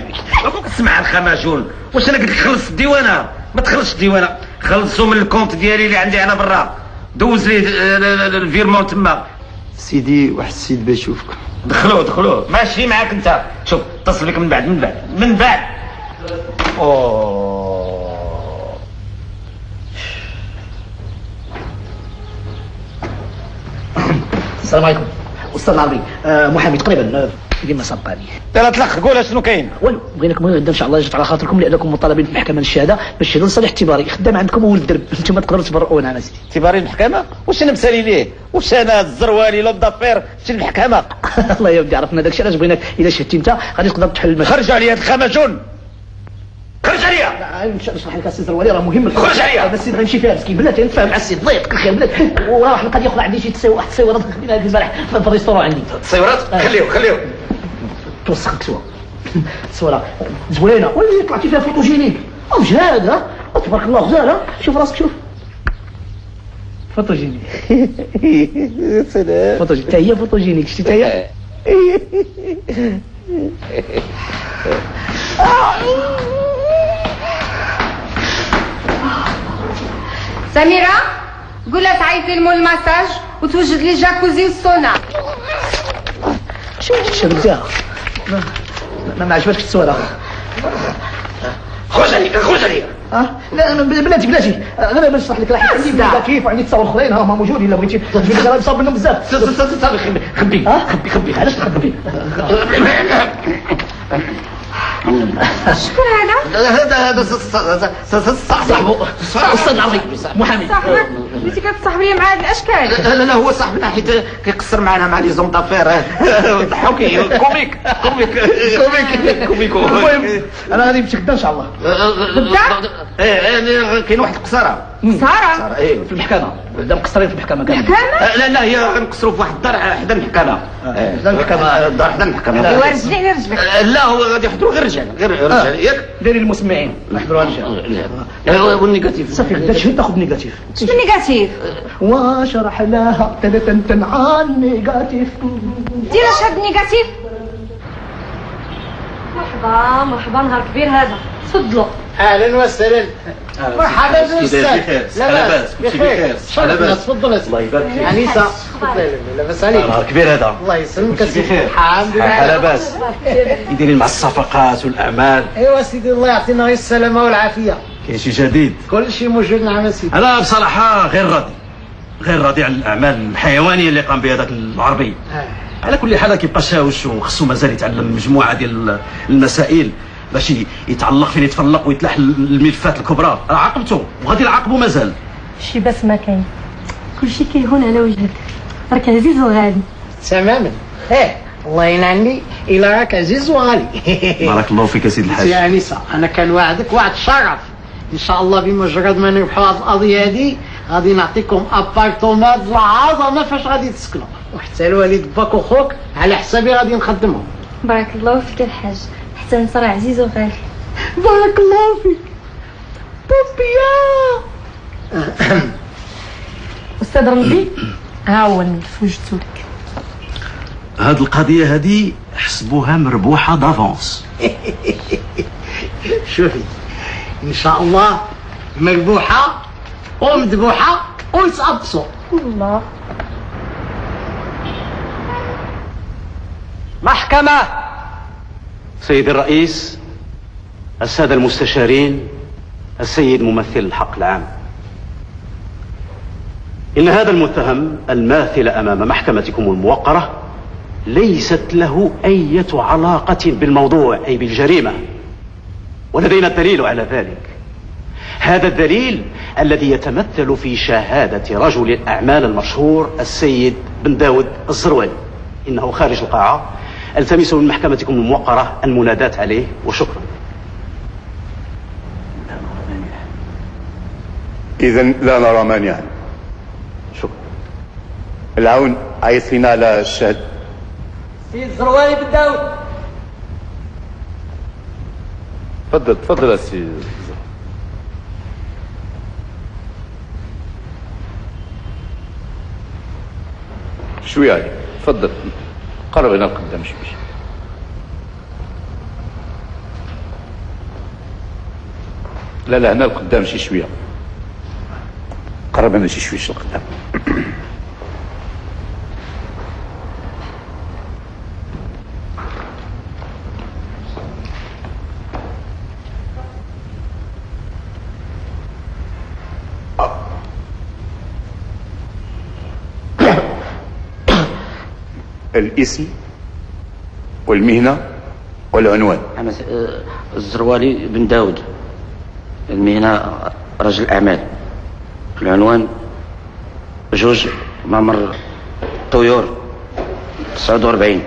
اسمع الخماجون واش انا قلت لك خلص الديوانه؟ ما تخلصش الديوانه. خلصوا من الكونت ديالي اللي عندي انا برا. دوز لي الفيرمون تما. سيدي واحد السيد باش يشوفك. دخلوه دخلوه ماشي معاك انت. شوف اتصل بك من بعد من بعد من بعد. اوه السلام عليكم استاذ العربي. آه محامي تقريبا ديما صباني. لا تلخ قول شنو كاين. والو بغيناكم غدا ان شاء الله جات على خاطركم لانكم مطالبين في المحكمه الشهاده باش تشهدوا لصالح اعتباري خدام عندكم هو الدرب. انتم تقدروا تبرؤونا انا سيدي. اعتباري المحكمه واش انا مسالي ليه؟ واش انا الزروالي لو دافير شي المحكمه؟ الله يودي عرفنا داكشي علاش بغيناك الا شهدتي انت غادي تقدر تحل المشكل. خرج عليا هاد الخماجون خرج عليا. نشرح لك السي الزروالي راه مهم. خرج عليا. هذا السيد غنمشي فيها مسكين بلاتي نتفاهم مع السيد الله يعطيك الخير بلاتي. وراه القضيه ياخذ عندي شي تصويرات تصويرات خدينا هذه البارح في الريستورون عندي. تصويرات خليهم خليهم توسخ كسوه صوره زوينه ولا طلعتي فيها فوتوجينيك او جهاد. ها تبارك الله غزاله. شوف راسك شوف فوتوجينيك. سلام. فوتوجينيك حتى هي فوتوجينيك، شتي حتى هي. سميرة قولها تعيط لي المول الماساج وتوجد لي الجاكوزي والسونا. شو شبتها؟ ما ما عجبتكش التصويره؟ خرج عليك خرج عليك. اه لا بلاتي بلاتي غير باش نشرح لك راه عندي كيف وعندي تصاور اخرين ها موجودين الا بغيتي تجيب لي غير نصاب منهم بزاف. صافي خبي خبي خبي خبي علاش تخبي؟ شكون هذا؟ هذا هذا صاحبه استاذ العربي محامي. صاحبك؟ بغيتي كتصاحب لي مع هاد الاشكال؟ لا لا هو صاحبنا حيت كيقصر معنا مع لي زون طافير ضحوكي كوميك كوميك كوميك كوميك. المهم انا غادي نمشي غدا ان شاء الله. غدا؟ ايه كاين واحد القصاره. قصاره؟ ايه في المحكمه غدا مقصرين في المحكمه كامل. المحكمه؟ لا لا هي غنقصروا في واحد الدار حدا المحكمه. حدا المحكمه الدار حدا المحكمه. ايوا رجلي على رجلك. لا هو غادي يحضروا غير رجال غير رجال ياك. ديري المسمعين نحضروا رجال. والنيجاتيف صافي غدا شهر تاخذ نيجاتيف. شنو نيجاتيف؟ وشرح لها تن عن نيجاتيف. دير اش هاد النيجاتيف؟ مرحبا مرحبا نهار كبير هذا تفضلوا. اهلا وسهلا. مرحبا بالاستاذ. لاباس بخير شرفنا تفضل. الله يبارك فيك. انيسه لاباس عليك؟ نهار كبير هذا. الله يسلمك سيدي. الحمد لله لاباس. يديري مع الصفقات والاعمال. ايوا سيدي الله يعطينا غير السلامه والعافيه. كاين شي جديد؟ كل شيء موجود نعم سيدي. انا بصراحه غير راضي غير راضي على الاعمال الحيوانيه اللي قام بها ذاك العربي. على كل حال كيبقى شاوش وخصو مازال يتعلم مجموعه ديال المسائل باش يتعلق فين يتفلق ويتلاح الملفات الكبرى. راه عاقبته وغادي نعاقبه مازال. شي بس ما كاين كلشي كيهون على وجهك، راك عزيز وغالي. تماما. ايه الله ينعني الى راك عزيز وغالي. بارك الله فيك يا سيدي الحاج. يا انسه انا كنوعدك وعد شرف ان شاء الله بمجرد ما نربحوا هذه القضيه هذه غادي نعطيكم ابارتومات العظمه فاش غادي تسكنوا، وحتى الوالد باك وخوك على حسابي غادي نخدمهم. بارك الله فيك الحاج، حتى انت راه عزيز وغالي. بارك الله فيك بوبيا. استاذ رمزي ها هو الملف وجدتو لك. هاد القضيه هادي حسبوها مربوحه دافونس. شوفي ان شاء الله مربوحه ومذبوحه ويتقبصوا. الله. محكمة. سيد الرئيس، السادة المستشارين، السيد ممثل الحق العام، إن هذا المتهم الماثل أمام محكمتكم الموقرة ليست له أي علاقة بالموضوع أي بالجريمة، ولدينا الدليل على ذلك. هذا الدليل الذي يتمثل في شهادة رجل الأعمال المشهور السيد بن داود الزروالي. إنه خارج القاعة، التمس من محكمتكم الموقرة المناداة عليه، وشكرا. إذا لا نرى مانعا. شكرا. العون عيط فينا على الشهد. سيد الزروالي بن داود. تفضل تفضل يا سيدي. شوية عليك، تفضل قرب هنا لقدام شوية. لا لا هنا لقدام شي شوية، قرب هنا شي شوية لقدام. الاسم والمهنة والعنوان. أنا الزروالي بن داود، المهنة رجل أعمال، العنوان جوج معمر طيور تسعة وأربعين.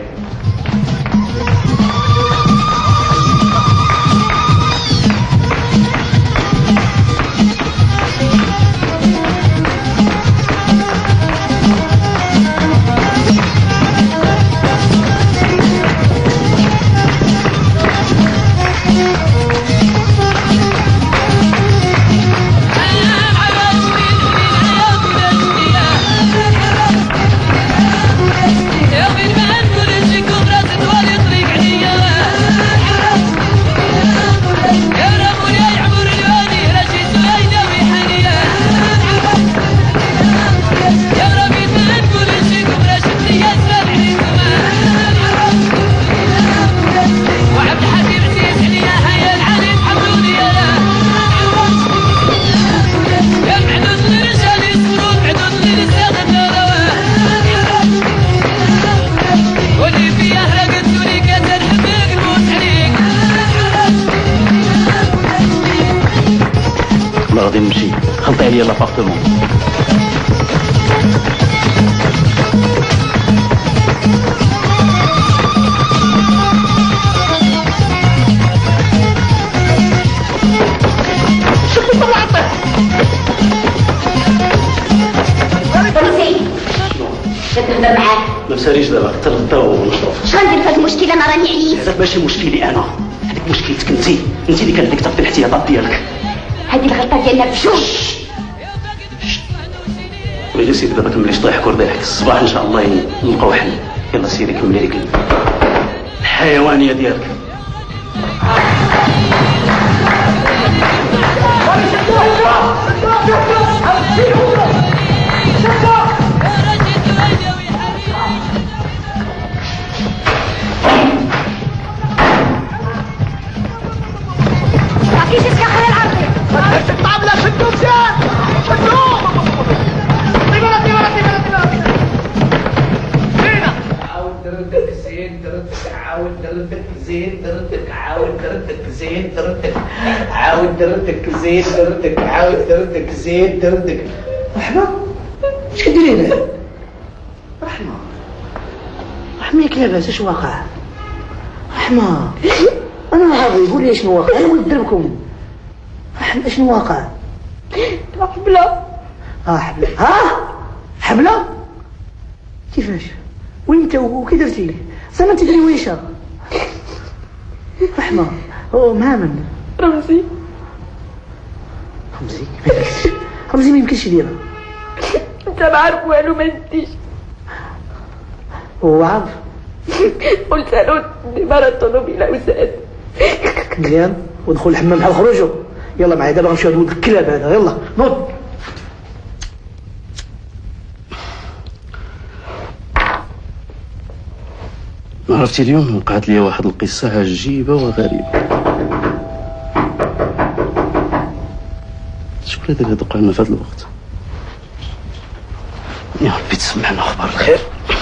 ديال لابارتمون. كتهضر معاك ما مساليش دابا تغداو ونشرب. اش غندير في هاد المشكل؟ انا راني عليت. هذاك ماشي مشكلي انا، هذيك مشكلتك انت، انت اللي كان لك تاخدي الاحتياطات ديالك. هادي الغلطه ديالنا بجوج. ويلي سيدي دابا كمليش ضحك وضحك، الصباح ان شاء الله نلقاو حل. يلا سيدي كملي لك الحيوانيه ديالك. كيفاش كيخلي العرضي؟ الطابلة شدوا مزيان شدوا طيبنا طيبنا طيبنا طيبنا زينة عاود دردك زين دردك عاود دردك زين دردك عاود دردك زين دردك عاود دردك زين دردك عاود دردك زين دردك. رحمة اش كديري هنا؟ رحمة رحمة ياك لاباس اش واقع؟ رحمة انا راضي قول لي شنو واقع، انا ولد دربكم. رحمة شنو واقع؟ حبلة. اه حبلة. ها حبلة كيفاش؟ وين وكي درتي؟ زعما انت ديري ويشه. رحمة او مع من؟ رمزي. رمزي ما يمكنش، رمزي ما يمكنش يديرها. انت ما عارف والو ما نديش. هو عارف؟ قلت له ديما الطوموبيله وزاد. مزيان ودخل الحمام بحال خروجه. يلا معايا دابا غنمشيو لولد الكلاب هذا. يلا نوض. عرفتي اليوم وقعت لي واحد القصة عجيبة وغريبة. شكون هذا اللي دق لنا في هذا الوقت؟ يا ربي تسمعنا اخبار الخير.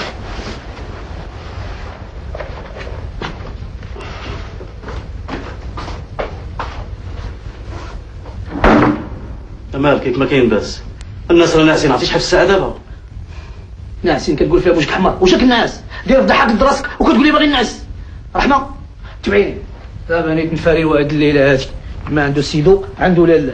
مالك كيف ما كاين باس؟ الناس راه ناعسين، عرفتي شحال في الساعة دابا؟ ناعسين كتقول فيها بوجهك حمار، واش راك ناعس؟ داير فضحك قد راسك وكتقول لي باغي نعس. رحمة تبعيني دابا نيت نفاري واحد الليلة هادي ما عنده سيدو عنده لاله.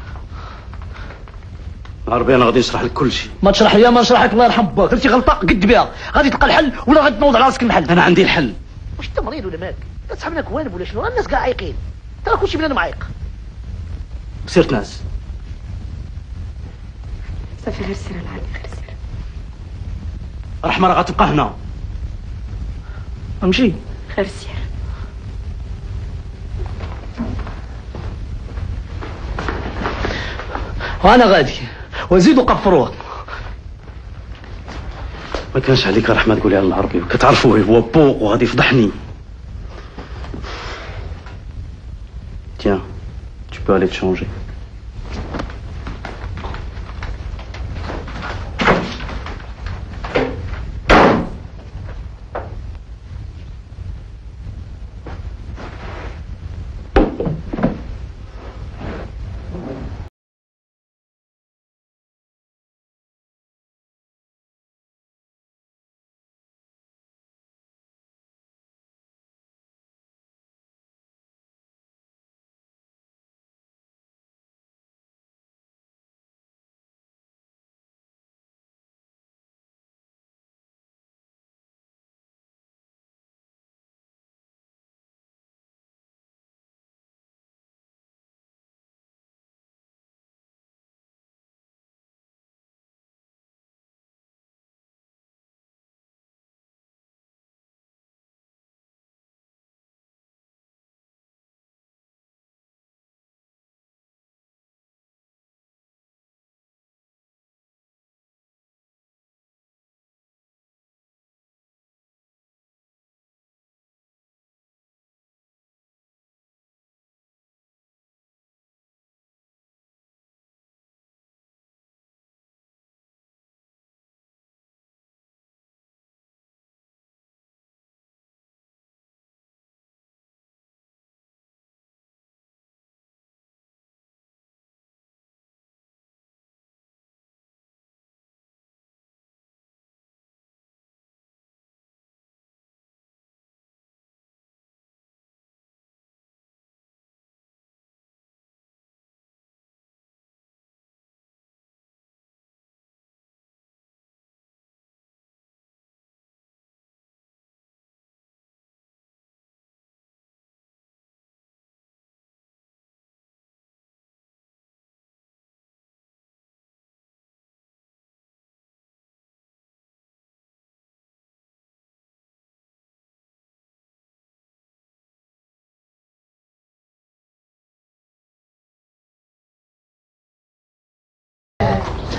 عربي انا غادي نشرح لك كل شيء. ما تشرح لي ما نشرح لك الله يرحم باك. درتي غلطة قد بها، غادي تلقى الحل ولا غادي تنوض على راسك المحل. انا عندي الحل. واش انت مريض ولا مالك؟ كتسحبنا كوانب ولا شنو؟ الناس كاع عايقين، ترى كلشي بنادم عايق. سير تنعس. صافي غير سير العادي غير سير. رحمة راه غتبقى هنا. امشي غير سير. وانا غادي وزيدوا قفروه. ما كانش عليك رحمة تقولي على العربي، كتعرفوه هو بوق وغادي يفضحني. Tiens, tu peux aller te changer.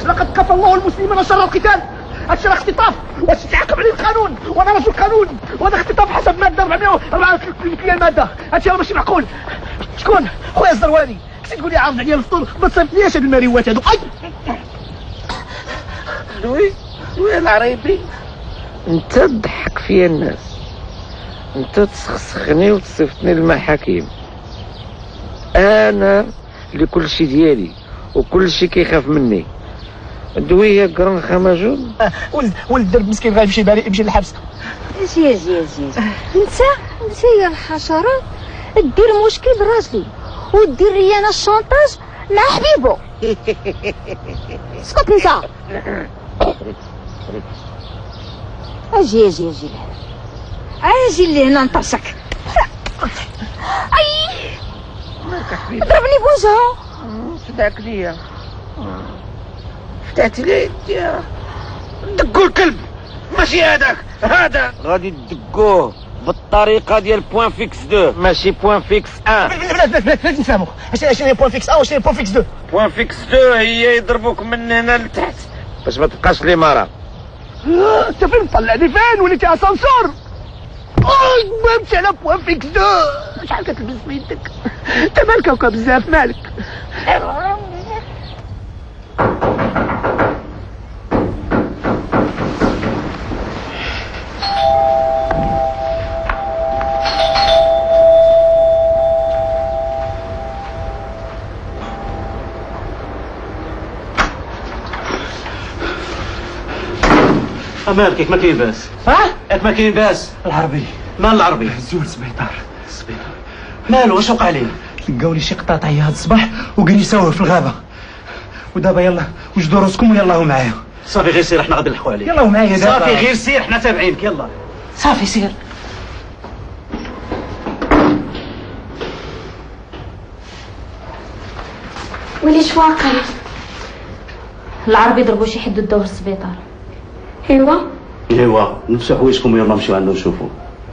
لقد كفى الله المسلمين شر القتال. هادشي راه اختطاف واش يتعاقب عليه القانون، وانا رجل قانون، وهذا اختطاف حسب ماده أربعمائة وأربعة وثلاثين الماده. هادشي راه ماشي معقول. شكون خويا الزرواني؟ كنتي تقول لي عارض عليا الفطور ما تصيفطليش هاد الماريوات هادو. اي دوي دوي العريبي، انت تضحك فيا الناس، انت تسخسخني وتصيفطني للمحاكم. انا اللي كل شي ديالي وكل شي كيخاف مني. دوي يا قرن خماجون. آه ولد ولد الدرب مسكين غيمشي بالي يمشي للحبس. اجي اجي اجي انت انت يا الحشره دير مشكل براجلي ودير لي انا الشونطاج مع حبيبو. اسكت انت. اجي اجي اجي لهنا اجي لهنا نطرشك. اي ضربني بوجهه. فداك ليا فتحتي لي يديها. دقوا الكلب ماشي هذاك، هذا غادي تدقوه بالطريقه ديال بوان فيكس دو ماشي بوان فيكس ان. بلاتي بلاتي بلاتي نفهموا اش هي بوان فيكس ان واش هي بوان فيكس دو. بوان فيكس دو هي يضربوك من هنا لتحت باش ما تبقاش لي مرة. انت فين طلعني فين وليتي اسانسور؟ اي فهمت على بوان فيكس دو. شحال كتلبس في يدك؟ انت مالك هكا بزاف مالك؟ مالك ياك ما كاين باس؟ ها؟ ياك ما كاين باس؟ العربي. مال العربي؟ هزوه للسبيطار. السبيطار مالو واش وقع ليه؟ لقاو لي شي قطاطعيه هاد الصباح وكريساوه في الغابه. ودابا يلا وجدوا راسكم ويلاه معايا. صافي غير سير حنا غادي نلحقوا عليك. يلا معايا دابا. صافي غير سير حنا تابعينك يلا. صافي سير. ولي اش واقع؟ العربي ضربوا شي حد وداوه للسبيطار. ايوا ايوا نفسوا حوايجكم يلا نمشيو عنده نشوفوا.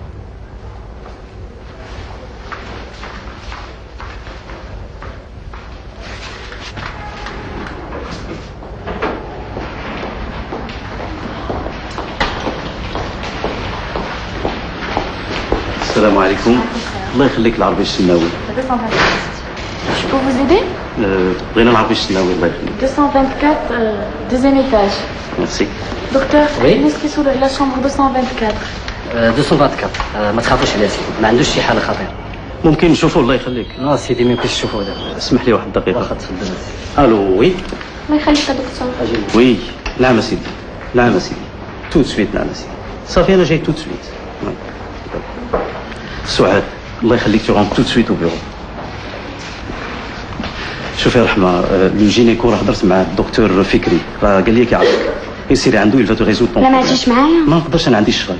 السلام عليكم. الله يخليك العربي الشناوي. Je peux vous aider? بغينا العربي الشناوي الله يخليك. deux cent vingt-quatre, euh, deuxième étage. ميرسي. دكتور Oui. نسكي سولو لا شامبر deux cent vingt-quatre. deux cent vingt-quatre آه، ما تخافوش عليها سيدي، ما عندوش شي حاله خطيره. ممكن نشوفوا الله يخليك. لا سيدي ما يمكنش تشوفوه دابا. اسمح لي واحد الدقيقة. واخا تفضل. الو وي. الله يخليك يا دكتور. وي نعم سيدي نعم سيدي تو سويت نعم سيدي. صافي انا جاي تو سويت. سعاد الله يخليك تو رون تو سويت او بيرو. شوف يا رحمه لو جينيكو راه هضرت مع الدكتور فكري راه قال لي كيعرفك يسيري عنده يل فاتو ريزو. لا ما تجيش معايا. ما نقدرش انا عندي الشغل.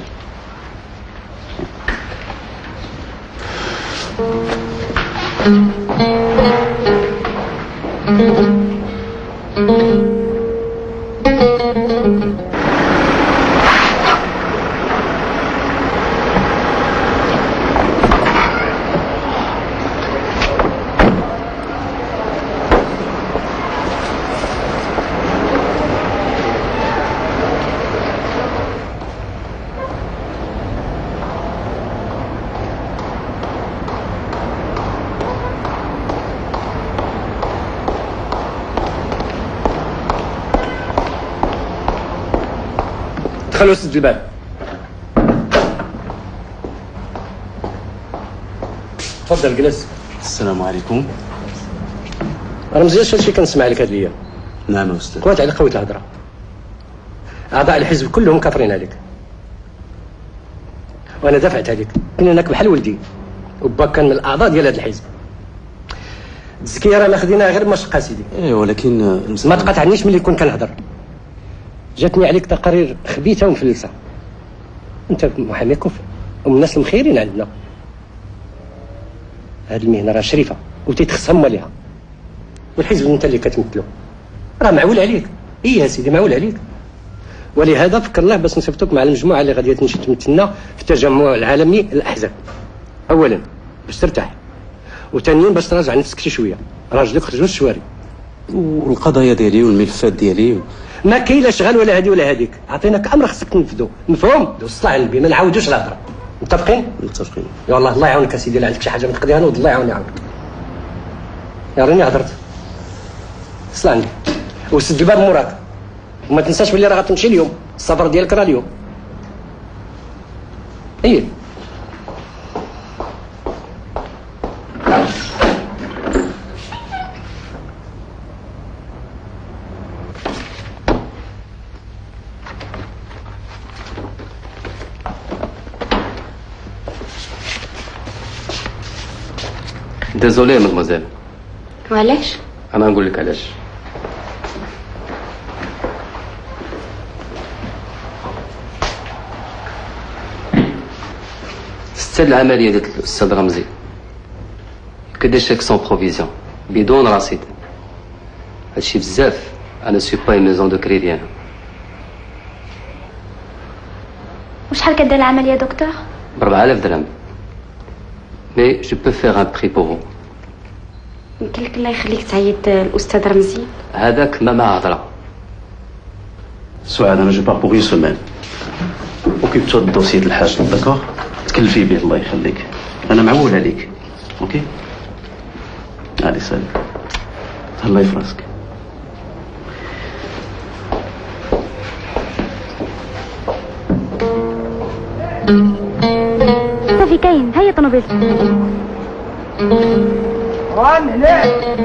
دخلوا سد الباب. تفضل جلس. السلام عليكم. انا مزيانش هادشي كنسمع لك هاد الايام. نعم يا استاذ. كنت على قوة الهضره. اعضاء الحزب كلهم كاطرين عليك. وانا دافعت عليك، كنك بحال ولدي. وباك كان من الاعضاء ديال هذا الحزب. التزكيه رانا خديناها غير مشقه سيدي. ايه ولكن ما تقاطعنيش ملي كنت كنهضر. جاتني عليك تقارير خبيثه ومفلسه. انت محامي كفء ومن الناس المخيرين عندنا. هذه المهنه راه شريفه وتيتخصم مالها. والحزب انت اللي كتمثلو راه معول عليك. ايه يا سيدي معول عليك. ولهذا فكرناه باش نصيفطوك مع المجموعه اللي غادي تمشي تمثلنا في التجمع العالمي للاحزاب. اولا باش ترتاح، وثانيا باش تراجع نفسك شي شويه. راجلك خرجوا الشوارع والقضايا ديالي والملفات ديالي. ما كاين لا شغال ولا هادي ولا هاديك، عطيناك امر خصك تنفذو، مفهوم؟ دوز الصلاح على النبي، ما نعاودوش الهضره. متفقين؟ متفقين. يا الله الله يعاونك اسيدي، لا عندك شي حاجه ما تقضيها نوض الله يعاوني يعاونك. يا راني هضرت. صلاح على النبي. وسد الباب موراك. وما تنساش بلي راه غتمشي اليوم، السفر ديالك راه اليوم. ايه. ديزولي مدموزيل. وعلاش؟ انا نقول لك علاش. ستة العمليه ديال الاستاذ رمزي كدير شيك سون بروفيزيون بدون رصيد. هادشي بزاف. انا سوي با ميزون دو كريدي انا. وشحال كدير العمليه دكتور؟ ب أربعة آلاف درهم. مي جو بو فيغ ان بري بور فو. يمكن لك الله يخليك تعيط الاستاذ رمزي. هذاك ما مع هضره. سعاد انا جو بار بور اون سيمين. اوكيب تو الدوسيي د الحاج داكور. تكلفي به الله يخليك. انا معول عليك. اوكي. علي سلام. الله يفرسك. صافي كاين هيا طنوبيل. ران هناك.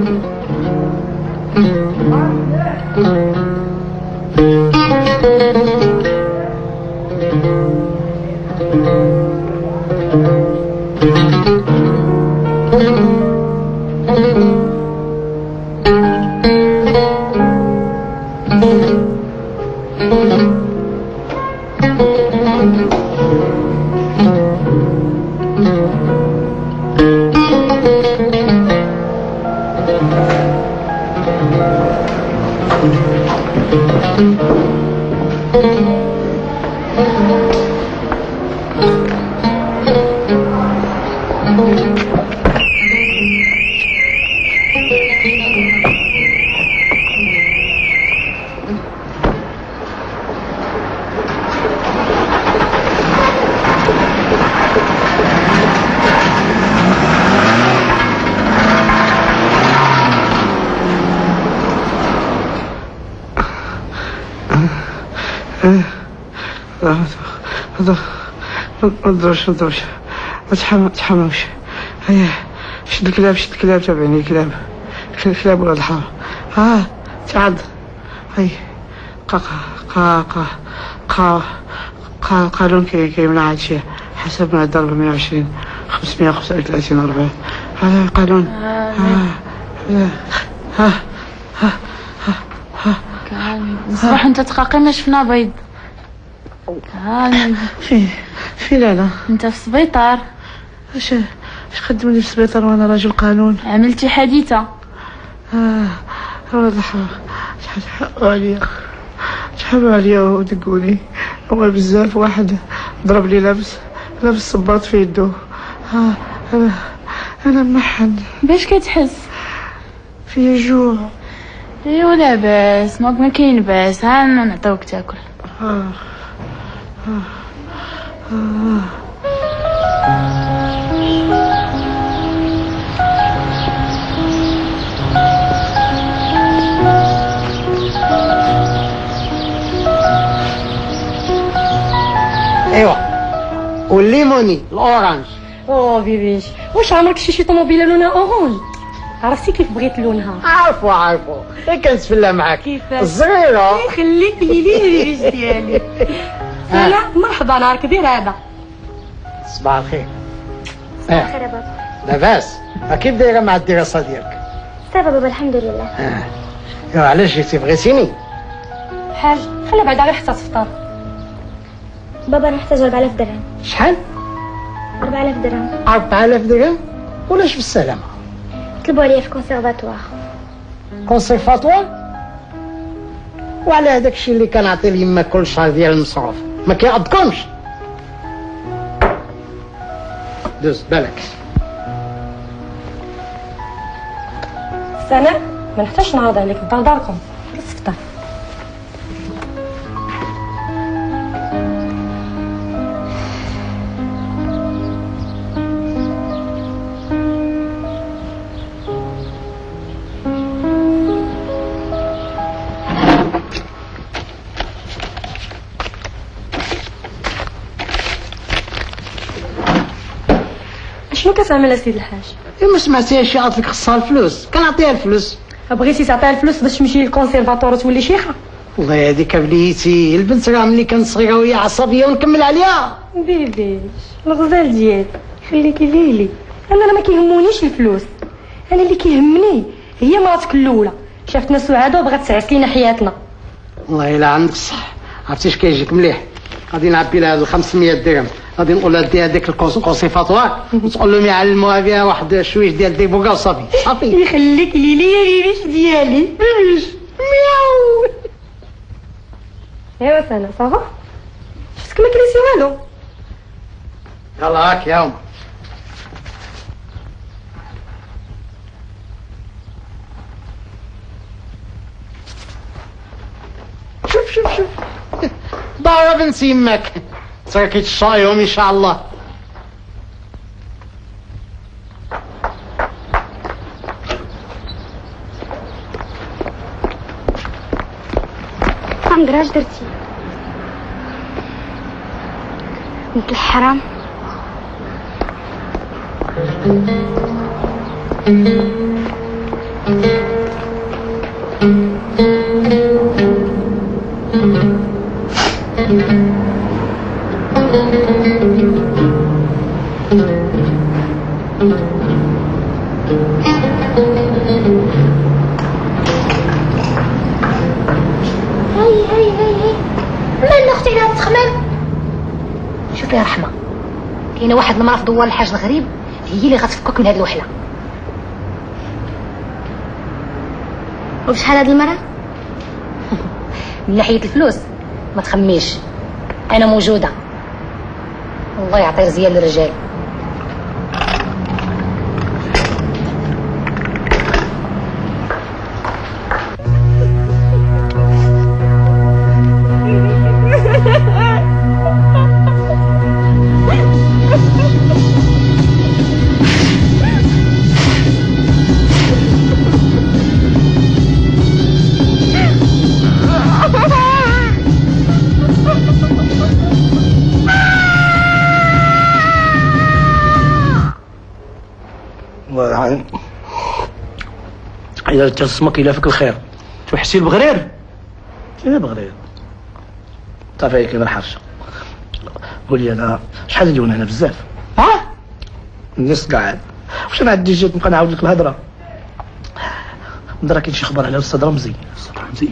ما تضربش ما تضربش ما تحمل تحملوش. هيا شد الكلاب شد الكلاب تابعني الكلاب الكلاب ولاد الحرام. ها تعد. هي قا قا قا قا قا قانون كي كيمنع هادشي حسب ما هدا أربعمية وعشرين خمسمية وخمسة وثلاثين أربعة. هذا القانون. ها ها ها ها ها كامل نصبح انت تقاقي ما شفنا بيض. كامل في في لالا انت في السبيطار. اش اش خدمني في السبيطار وانا راجل قانون؟ عملتي حادثه. اه ولاد الحرام شحال حقوا عليا شحال عليا ودقوني هو بزاف. واحد ضرب لي لابس لابس صباط في يدو. ها انا انا محن. باش كتحس؟ فيا جوع. ايوا لاباس ماك ما كاين باس. ها نعطيوك تاكل. آه. آه. آه. ايوا والليموني الاورانج. او بيبيش واش عمرك شي شي طوموبيله لونها اورانج؟ عرفتي كيف بغيت لونها؟ عارفو عارفو اي كنتفلا معاك كيفاش؟ الصغيره. خليك لي لي بيبيش ديالي. سلام مرحبا نهار كبير هذا. صباح الخير. صباح الخير يا بابا. لاباس كيف دايره مع الدراسه ديالك؟ صافا بابا الحمد لله. اه يا علاش جيتي بغيتيني؟ حاج خليها بعد على حتى تفطر. بابا نحتاج أربعة آلاف درهم. شحال؟ أربعة آلاف درهم. أربعة آلاف درهم؟ ولاش بالسلامه؟ طلبوا عليا في كونسيرفاتوار. كونسيرفاتوار؟ وعلى هذاك الشيء اللي كنعطي ليما كل شهر ديال المصروف ما كيعضكمش؟ دوز بالك. سنة ما نحتاجش نعرض عليك الدار داركم السفطه. شنو كتعمل اسيدي الحاج؟ إيه ما سمعتيهاش شي قالت لك خصها الفلوس، كنعطيها الفلوس. بغيتي تعطيها الفلوس باش تمشي للكونسيرفاتور وتولي شيخه؟ والله هذيك بنيتي البنت راه ملي كانت صغيره وهي عصبيه ونكمل عليها. بيبي الغزال ديالي خليكي ليلي، انا ما كيهمونيش الفلوس، انا اللي كيهمني هي مراتك الاولى، شافتنا سعاده وبغات تعس لينا حياتنا. والله الا عندك الصح، عرفتي اش كيجيك مليح؟ غادي نعبي لها هاد خمسمية درهم، غادي نقول لها دي هذاك الكونسيرفاتوار وتقول لهم يعلموها بها واحد شويش ديال ديبوكا وصافي صافي. يخليك ليلي يا بيبيش ديالي بيبيش مياو. ايوا سنة صافا شفتك ما كريسي والو. يلا هاك يا ام. شوف شوف شوف ضارب بنت يمك تركي تشايهم ان شاء الله. خمدرة اش درتي؟ بنت الحرام. هاي هاي هاي هاي مالنا اختي على التخمام. شوفي يا رحمه، كاينه واحد المراه في دوار الحاج الغريب هي اللي غتفكك من هذه الوحله. وبشحال هاد المرة؟ من ناحيه الفلوس ما تخميش، انا موجوده. الله يعطي رزيان للرجال. إذا تسمك إلى فيك الخير تحسي البغرير؟ كيف بغرير؟ طافي عليك الحرشة. قولي أنا شحال ديون هنا بزاف؟ ها؟ الناس قاعد واش أنا عندي جيت نبقى نعاود لك الهضرة؟ درا كاين شي خبر على الأستاذ رمزي. الأستاذ رمزي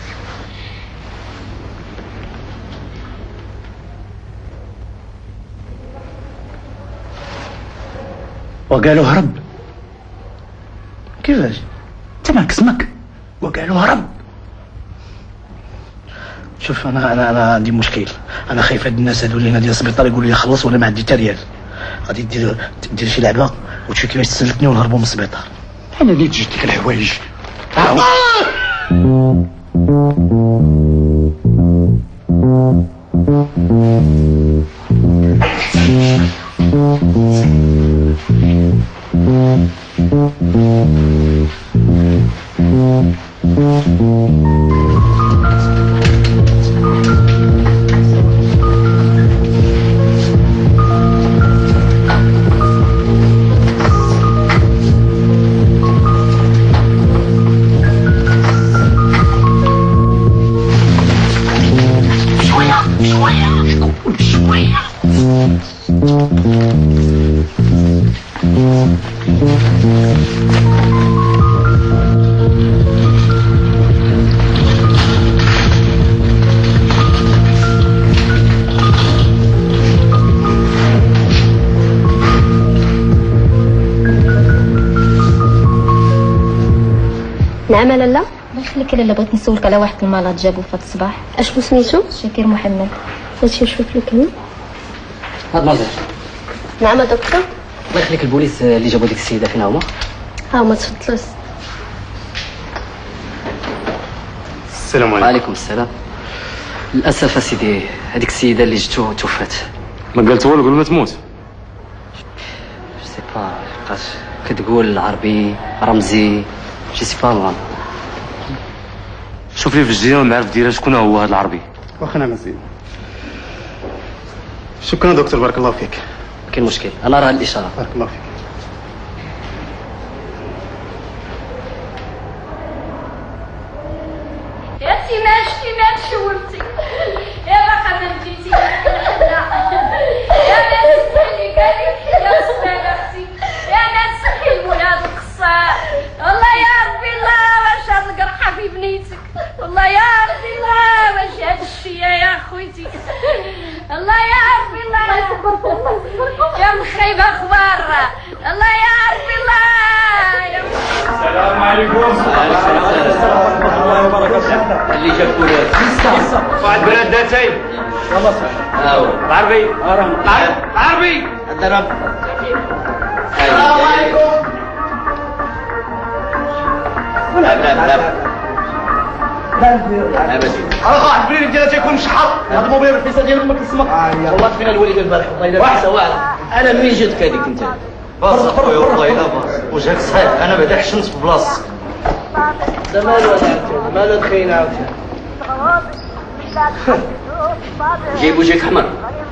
وقالوا هرب. كيفاش؟ انت مالك اسمك وقالوا هرب. شوف انا انا انا عندي مشكل، انا خايف هاد الناس هادو اللي هنا ديال السبيطار يقولوا لي خلص وانا ما عندي حتى ريال. غادي دير دير شي لعبه وتشوف كيفاش تسلكني ونهربوا من السبيطار. انا اللي جيت لك الحوايج. نعم لالا. الله يخليك لالا، بغيت نسولك على واحد المرض جابو فهاد الصباح. اشنو سميتو؟ شاكر محمد. فهادشي نشوف لك هنا. هاد مازال. نعم دكتور. الله يخليك البوليس اللي جابوا ديك السيده فين هما؟ ها هما تفضلوا. السلام عليكم. وعليكم السلام. للاسف اسيدي هذيك السيده اللي جبتو توفات. ما قالت والو قبل ما تموت؟ سي با بقات كتقول العربي رمزي جي سي با مغام. شوف لي في الجزيره ونعرف ديالها شكون هو هذا العربي. واخا نعم سيدي. شكرا دكتور، بارك الله فيك. ما كاين مشكل، انا راه الاشاره. بارك الله فيك. يا سي ماشي ماشي شولتي يا ما خدمتي يا ناس اللي قالك يا استاذ اختي يا ناس صحي الولاد القصار والله يا ربي الله واش هاد القرحه في بنيتك والله يا ربي الله واش هاد الشيء يا خويتي الله يا ربي الله الله يصبركم الله يصبركم يا مخيبه اخبار الله يا ربي الله يا السلام عليكم. ورحمة الله وبركاته. اللي جاب كولاد واحد بنات داتين والله صح. هاو العربي العربي الضرب. السلام عليكم. لا لا لا انا واحد بليل ديالها تيكون مشحر هضموا بيه بالفيسه ديال امك السمك. والله فينا الوليد البارح والله الا فيسه واعره. انا منين جاتك هذيك انت؟ باص اخويا والله الا باص وجهك صحيح. انا بعدا حشمت في بلاصتك. ده مالو عاوتاني مالو دخينا عاوتاني. جيب وجهك احمر.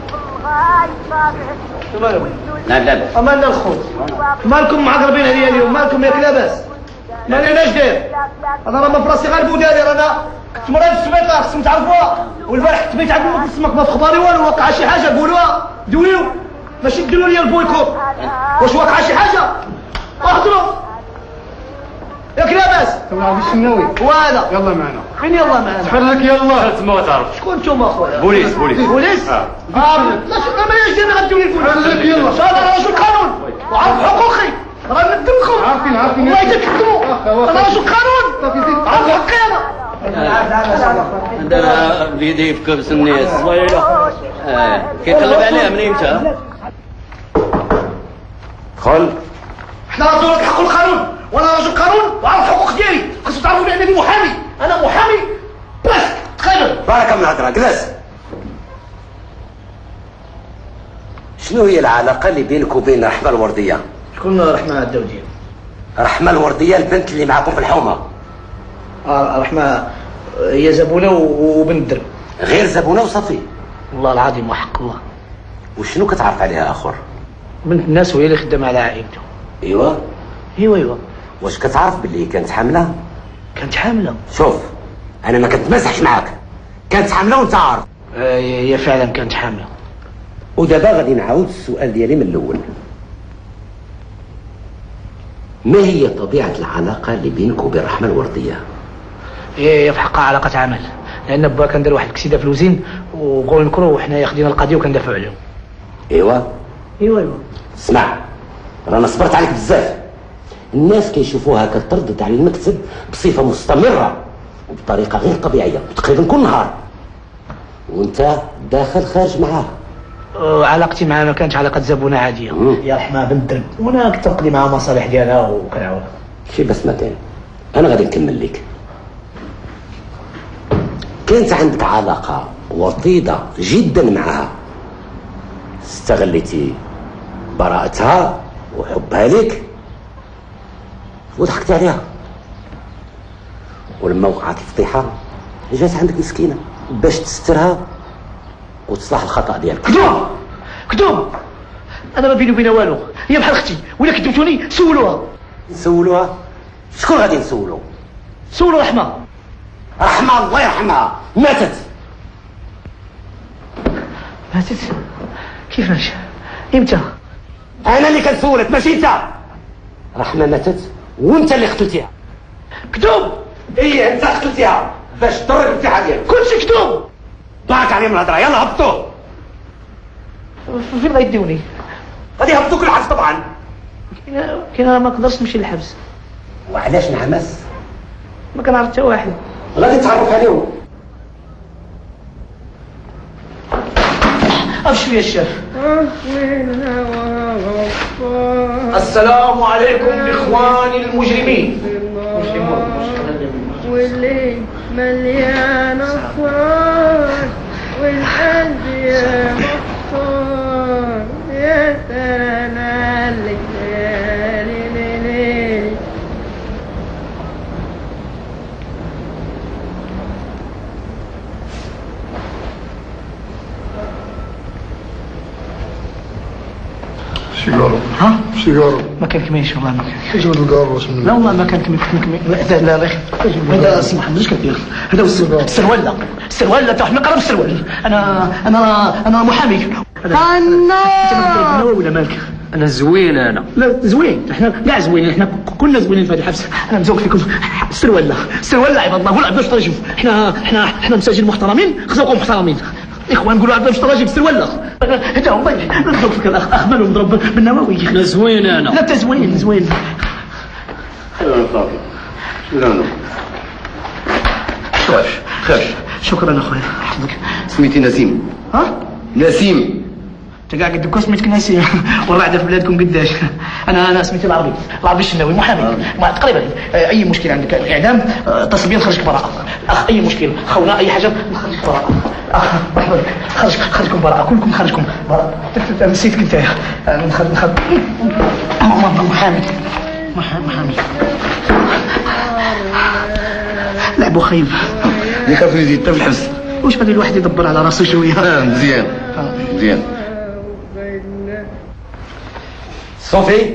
مالو نعم نعم. امالنا الخوت مالكم معقربين عليا اليوم؟ مالكم ياك لاباس؟ ماني انا اش داير؟ انا راه ما في راسي غير بودادي. انا كنت مريض في السبيطار خصكم تعرفوها، والبارح تبيت عند امك السمك ما في خباري والو. وقع شي حاجه قولوها دوليو ماشي ديروا لي البويكوت. واش وقع شي حاجه؟ اهضروا ياك لاباس؟ تو عرفتي الشناوي وهذا يلا معنا. فين يلا معنا؟ تحرك يلا تما ما تعرف. شكون نتوما اخويا؟ بوليس بوليس بوليس؟ اه اه لا شكرا ماليش ديالنا غديروا لي البوليس. حرك يلا. انا رجل قانون وعارف حقوقي راه ندمكم. عارفين عارفين والله تكتموا. انا رجل قانون عارف حقي انا. عندنا بيدي في كبس الناس. الله يلا. اه كيقلب عليها من امتى؟ دخل. احنا راه الحق والقانون وانا رجل قانون وعارف الحقوق ديالي. خصو تعرفوا بانني محامي. انا محامي بس تقريبا. بارك من الهضره جلس. شنو هي العلاقه اللي بينك وبين رحمه الورديه؟ شكون رحمه الدوديه؟ رحمه الورديه البنت اللي معكم في الحومه. اه رحمه هي زبونه وبنت الدرب. غير زبونه وصافي؟ والله العظيم وحق الله. وشنو كتعرف عليها اخر؟ بنت الناس وهي اللي خدامه على عائلته. ايوا ايوا ايوا. واش كتعرف باللي كانت حامله؟ كانت حامله. شوف انا ما كنتمازحش معاك، كانت حامله وانت عارف. آه هي فعلا كانت حامله. ودابا غادي نعاود السؤال ديالي من الاول. ما هي طبيعه العلاقه اللي بينك وبين رحمه الورديه؟ هي في حقها علاقه عمل، لان با كان دار واحد الكسيده في الوزين وبغاو ينكروا وحنا خدينا القضيه وكندافعوا عليهم. ايوا ايوا ايوا. اسمع رانا صبرت عليك بزاف. الناس كيشوفوها كتردد على المكتب بصفه مستمره وبطريقه غير طبيعيه وتقريبا كل نهار، وانت داخل خارج معاها. علاقتي معها ما كانتش علاقه زبونه عاديه. يا رحمه بنت درب وانا كنت نقضي معها مصالح ديالها وكنعاونها. شي بس مكان انا غادي نكمل لك. كانت عندك علاقه وطيده جدا معها، استغليتي براءتها وحبها لك وضحكت عليها، ولما وقعت الفضيحه جات عندك مسكينه باش تسترها وتصلح الخطا ديالك. كذوب كذوب. انا ما بيني وبينها والو، هي بحال اختي ولا كذبتوني سولوها. نسولوها؟ شكون غادي نسولو؟ سولوا رحمه. رحمه الله يرحمها ماتت. ماتت؟ كيفاش؟ امتى؟ انا اللي كنسولك ماشي انت. رحمه ماتت وانت اللي قتلتيها. كذوب. ايه انت قتلتيها باش تضر الفتحه ديالك. كلشي كذوب. بارك عليهم الهضره. يلا هبطوا. فين غيديوني؟ غادي يهبطوك الحبس طبعا. كاين انا ما نقدرش نمشي للحبس. وعلاش نعمس؟ ما كنعرف حتى واحد. غادي نتعرف عليهم. ابشويه الشاف. السلام عليكم اخواني المجرمين. ولي مليانة أفراح والقلب يا مختار يا سنة الليالي ليلي. سيجارة. ها؟ سيجارة. ما كان كميش والله ما كان. شو القارة اسمه؟ لا والله ما كان كمي كمي لا لا لا هذا اسمه محمد ايش كثير هذا السروال لا السروال لا تروح نقرب السروال. انا انا انا محامي. انا ولا مالك؟ انا زوين انا. لا زوين احنا كاع زوينين احنا كلنا زوينين في هذا الحبس. انا مزوق فيكم السروال لا السروال لا عباد الله قول عبد الشطر شوف احنا احنا احنا مساجين محترمين خصوكم محترمين. اخوان نقولوا عبد الشطر جيب السروال لا هذا هو نضرب فيك الاخ اخمل ونضرب بالنواوي. انا زوين انا. لا انت زوين زوين. لا خير خير. شكرا اخويا حفظك. سميتي نسيم. ها؟ نسيم. انت قاعد قدكم سميتك نسيم والله عاد في بلادكم قداش. انا انا سميتي العربي العربي الشناوي محامي. ما تقريبا اي مشكله عندك الاعدام اتصل بي نخرجك براءه. اخ اي مشكله خونا اي حاجه نخرجك براءه. اخ مرحبا خرج خرجكم براءه كلكم خرجكم براءه. نسيتك انت نخرج نخرج محامي محامي. لعبوا خايب. يخاف يزيد حتى في الحبس. واش غادي الواحد يدبر على راسه شويه. اه مزيان مزيان. صوفي.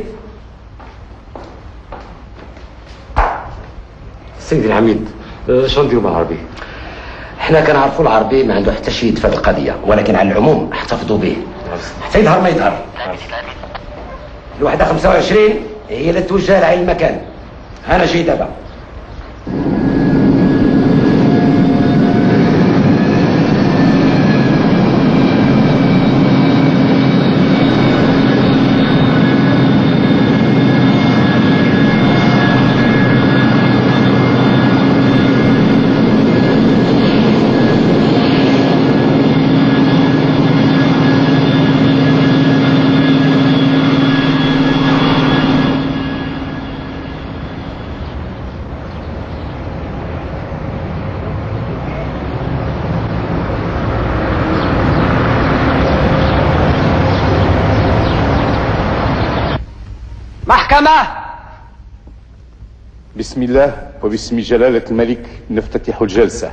سيدي العميد شنو نديروا مع العربي؟ احنا كنعرفوا العربي ما عنده حتى شي يد في هذه القضيه ولكن على العموم احتفظوا به حتى يظهر ما يظهر. الوحده خمسة وعشرين هي اللي توجه لها المكان. انا جاي دابا. محكمة. بسم الله وباسم جلالة الملك نفتتح الجلسة.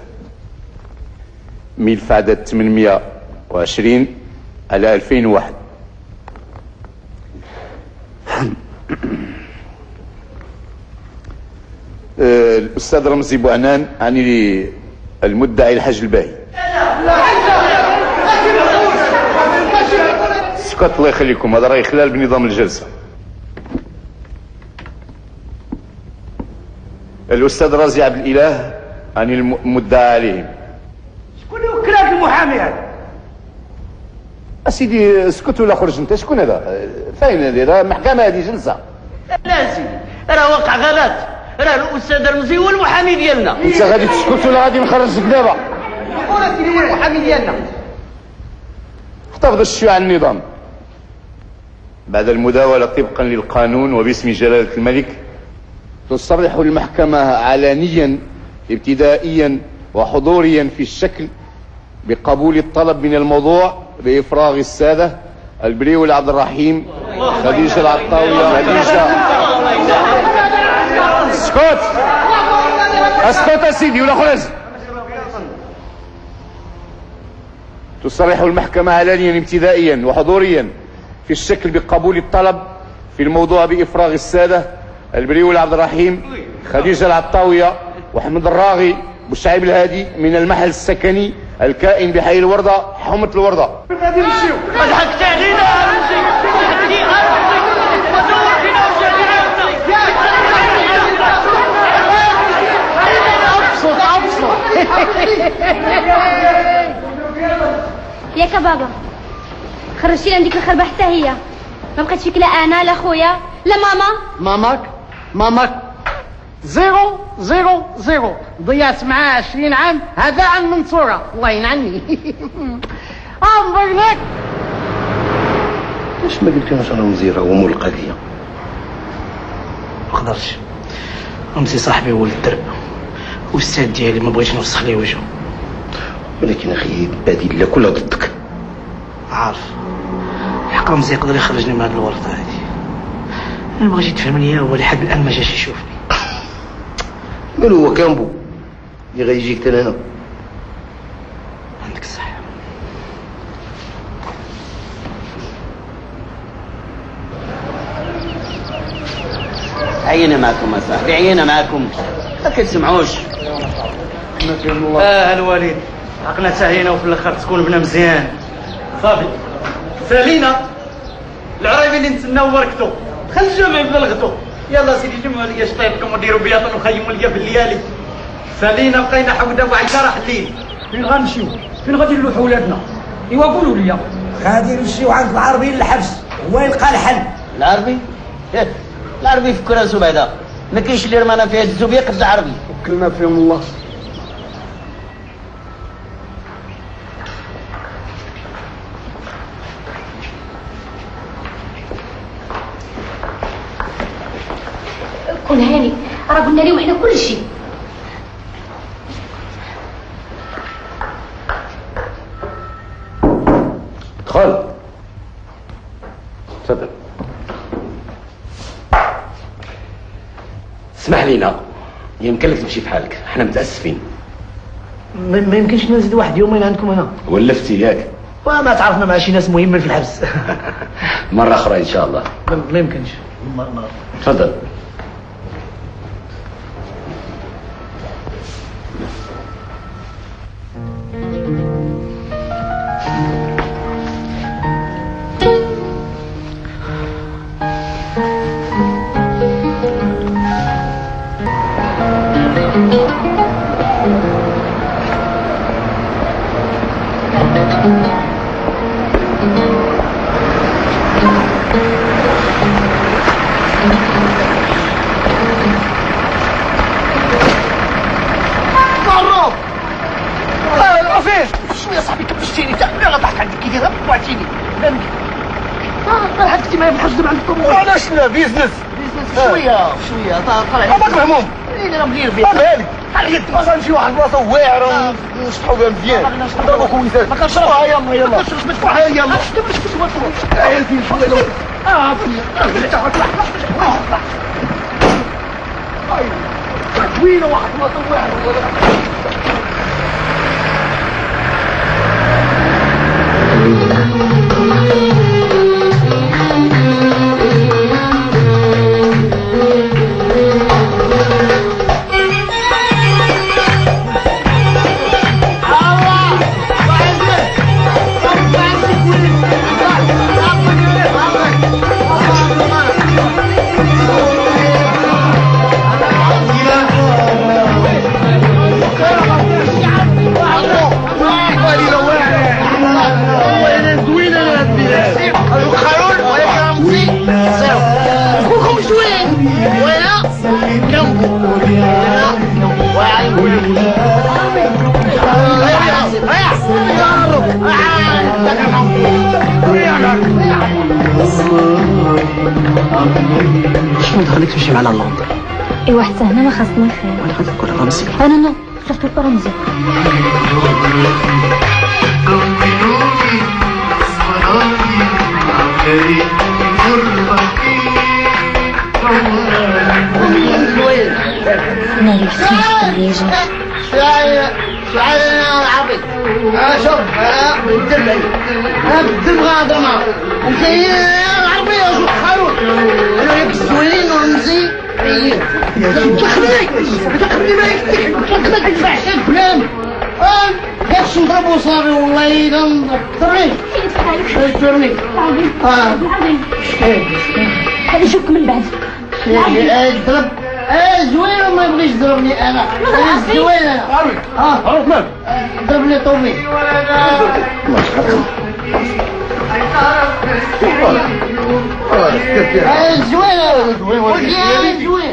ملف عدد ثمانمئة وعشرين على ألفين وواحد. الأستاذ رمزي بوعنان عن المدعي الحاج الباهي. سكت الله يخليكم هذا راه إخلال بنظام الجلسة. الأستاذ رازي عبد الإله عن المدعى عليهم. شكون اللي وكلاك المحامي هذا؟ أسيدي اسكت ولا خرج أنت شكون هذا؟ فاين هذه؟ راه محكمة هذه جلسة. لا سيدي راه وقع غلط راه الأستاذ رمزي هو المحامي ديالنا. أنت غادي تسكت ولا غادي نخرجك دابا؟ شكون سيدي هو المحامي ديالنا؟ احتفظ الشيوع عن النظام. بعد المداولة طبقا للقانون وباسم جلالة الملك تصرح المحكمة علنيا ابتدائيا وحضوريا في الشكل بقبول الطلب من الموضوع بإفراغ السادة البريول عبد الرحيم خديجة العطاوية خديجة. اسكت اسكت يا سيدي ولا خرج. تصرح المحكمة علنيا ابتدائيا وحضوريا في الشكل بقبول الطلب في الموضوع بإفراغ السادة البريول عبد الرحيم خديجة العطاوية وحمد الراغي بوشعيب الهادي من المحل السكني الكائن بحي الوردة حومة الوردة. غادي نمشيو. ضحكت علينا ابسط ابسط. ياك بابا خرجتي لنا ديك الخربه حتى هي ما بقيت فيك لا انا لا خويا لا ماما. ماماك ماماك زيرو زيرو زيرو ضيعت معاه عشرين عام هذا عن منصورة الله ينعني. اه مبرناك. واش ما قلتلناش انا وزير هو مول القضيه؟ ما قدرتش رمزي صاحبي هو اللي الدرب الاستاذ ديالي ما بغيتش نوسخ ليه وجهه. ولكن اخي هذه لا كلها ضدك. عارف الحق رمزي يقدر يخرجني من هذه الورطه هذه. انا بغيتي تفهمني هو لحد الان ما جاش يشوفني. قال هو كامبو اللي غيجيك حتى لهنا. عندك الصح. عينا معكم اصاحبي عينا معكم ما كتسمعوش. اه الوالد عقلنا تاهينا وفي الاخر تكون بنا مزيان صافي سالينا العرايبي اللي نتسناو بركتو خلي الجامع بلا الغدو. يلا سيدي جمعوا لي شطيبكم وديروا بياطن وخيموا لي في الليالي. سالينا بقينا حوده وعيشه راح الليل. فين غنمشيو؟ فين غادي نلوحوا ولادنا؟ ايوا قولوا لي. غادي نمشيو عند العربي للحبس هو يلقى الحل. العربي؟ العربي فك راسو بعدا ما كاينش اللي رمانا فيها الزوبيه قد العربي. وكلنا فيهم الله. كون هاني راه قلنا لهم حنا كل شيء. دخل. تفضل. اسمح لينا يمكن لك تمشي في حالك، احنا متاسفين. ما يمكنش نزيد واحد يومين عندكم هنا. ولفتي ياك؟ وما تعرفنا مع شي ناس مهمين في الحبس. مره اخرى ان شاء الله. ما يمكنش. تفضل. علاش لا بيزنس شويه شويه طالع ما مهموم انا راه مدير بيه. طلع بالك على يدك باغا نمشي واحد البلاصه واعره ونشطحوا بها مزيان نضربوا كويسات. ما كنشرب. ها يلا يلا. ما كنشربش ما تفرحش. يلا. اه فين شويه لو اه طويله واحد البلاصه واعره. شنو دخلك تمشي معنا لندن؟ ايوا حتى هنا ما خاصني خير. وانا غادي نقول رمزي. انا لا خفت نقول رمزي. مالي خايف يا جاش. شعير شعير عبيد. اه شوف انا بالدم انا بالدم غادر معه. انت العربيه شوف خاروق. انا ياك الزوينين ورمزي عيين. تخليك تخلي ما يفتك ما تدفعش الكلام. اه كاش نضربو صافي والله الا نضربك. ترني. اه هذا شوك من بعد. اضرب ايه زوين وما يبغيش يضربني انا. ايه زوين انا. اه عرف مالك. ضربني طومي. ايه زوين زوين زوين.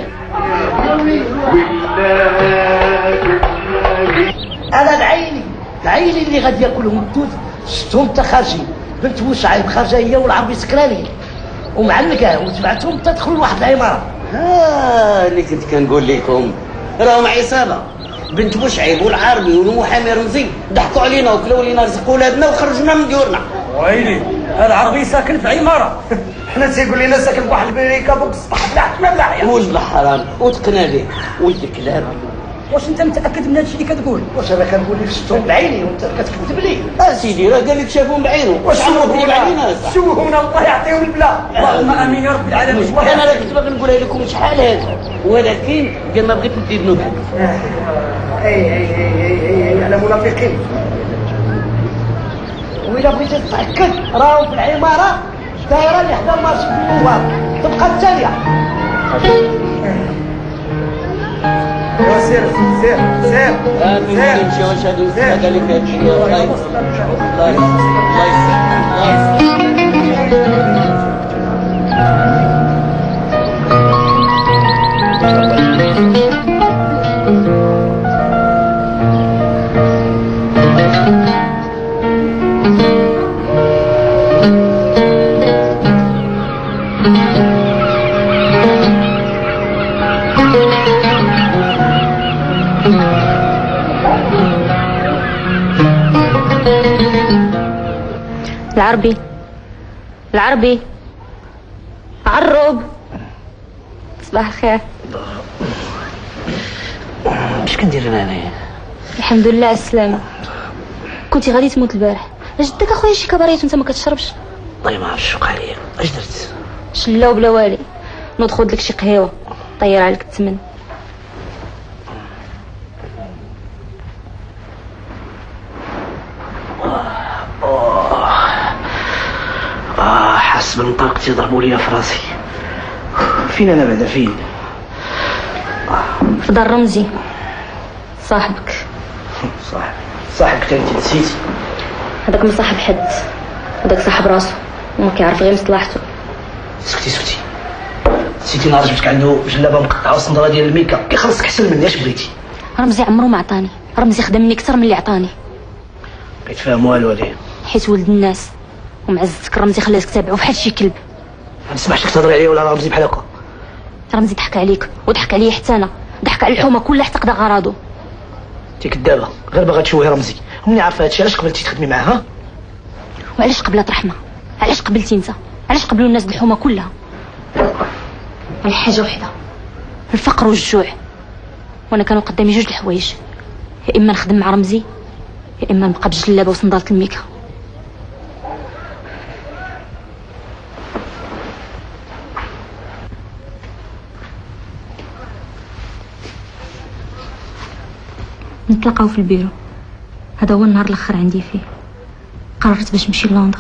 انا بعيني بعيني اللي غادي ياكلهم الدود. شفتهم حتى خارجين. بنت بوشعيب خارجه هي والعربي سكرانيه ومع النكاه وتبعتهم تدخلوا لواحد العماره. ها اللي كنت كنقول لكم راهم عصابه بنت بوشعيب والعربي والمحامي رمزي ضحكوا علينا وكلاو لينا رزق ولادنا وخرجونا من ديورنا. ويلي هذا عربي ساكن في عماره حنا تيقول لنا ساكن بواحد البريكه فوق السطح بلا حكمه بلا حياه. وجد حرام وتقنا به ولد الكلاب. واش انت متاكد من هذا الشيء اللي كتقول؟ واش انا كنقول لك شفتهم بعيني وانت كتكذب لي؟ اسيدي راه قال لك شافهم بعينه. واش عمرك كذب علينا؟ شوهونا الله يعطيهم البلا. اللهم امين يا رب العالمين. انا راه كنت باغي نقولها لكم شحال هذا ولكن قال ما بغيت ندير ذنوب. اي اي اي اي اي على منافقين. وإلا بغيتي تتأكد راهم في العمارة دايرة اللي حدا المارشي في البواب تبقى الثانية. ايوا سير سير سير سير نمشي واش هادو هذا اللي فيه هادشي الله يسر الله يسر الله يسر. العربي العربي عروب صباح الخير. اش كندير انا هنايا؟ الحمد لله على السلامة. كنتي غادي تموت البارح. اش داك اخويا شي كباريات وانت ما كتشربش؟ والله ما عرفتش وقع ليا. اش درت؟ شلا وبلا والي نوض خذ لك شي قهيوه طير عليك الثمن. اه حاس بالمطرق تيضربوا ليا في راسي. فين انا بعدا فين؟ في دار رمزي صاحبك. صاحب صاحبك انت نسيتي؟ هذاك ما صاحب حد، هذاك صاحب راسو وما كيعرف غير مصلحته. سكتي سكتي نسيتي نهار جبتك عنده جلابه مقطعه وصندره ديال الميكا كيخلصك احسن مني. اش بغيتي؟ رمزي عمرو ما عطاني، رمزي خدمني اكثر من اللي عطاني. بقيت فاهم والو عليه حيت ولد الناس ومعزتك رمزي خلاتك تابعو بحال شي كلب. ما نسمحش لك تهضري عليا ولا رمزي بحال هكا. رمزي ضحك عليك وضحك عليا حتى انا، ضحك على الحومه كلها حتى قضى غراضو. انت كدابه غير باغا تشوهي رمزي. ومني عارفه هادشي علاش قبلتي تخدمي معاه؟ ها؟ وعلاش قبلت رحمه؟ علاش قبلتي انت؟ علاش قبلوا الناس بالحومه كلها؟ على حاجه وحده، الفقر والجوع. وانا كانوا قدامي جوج الحوايج، يا اما نخدم مع رمزي يا اما نبقى بجلابه وصنداله الميكا. نتلاقاو في البيرو، هذا هو النهار الاخر عندي فيه. قررت باش نمشي لندن.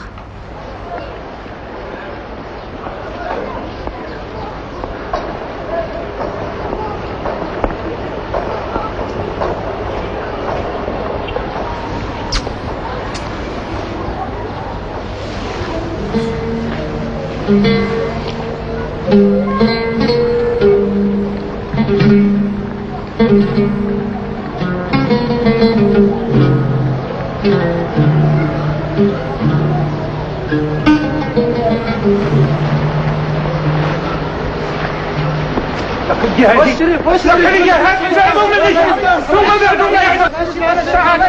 واشرف واشرف لك هات جابوا مني ثم بعدوا مني ساعات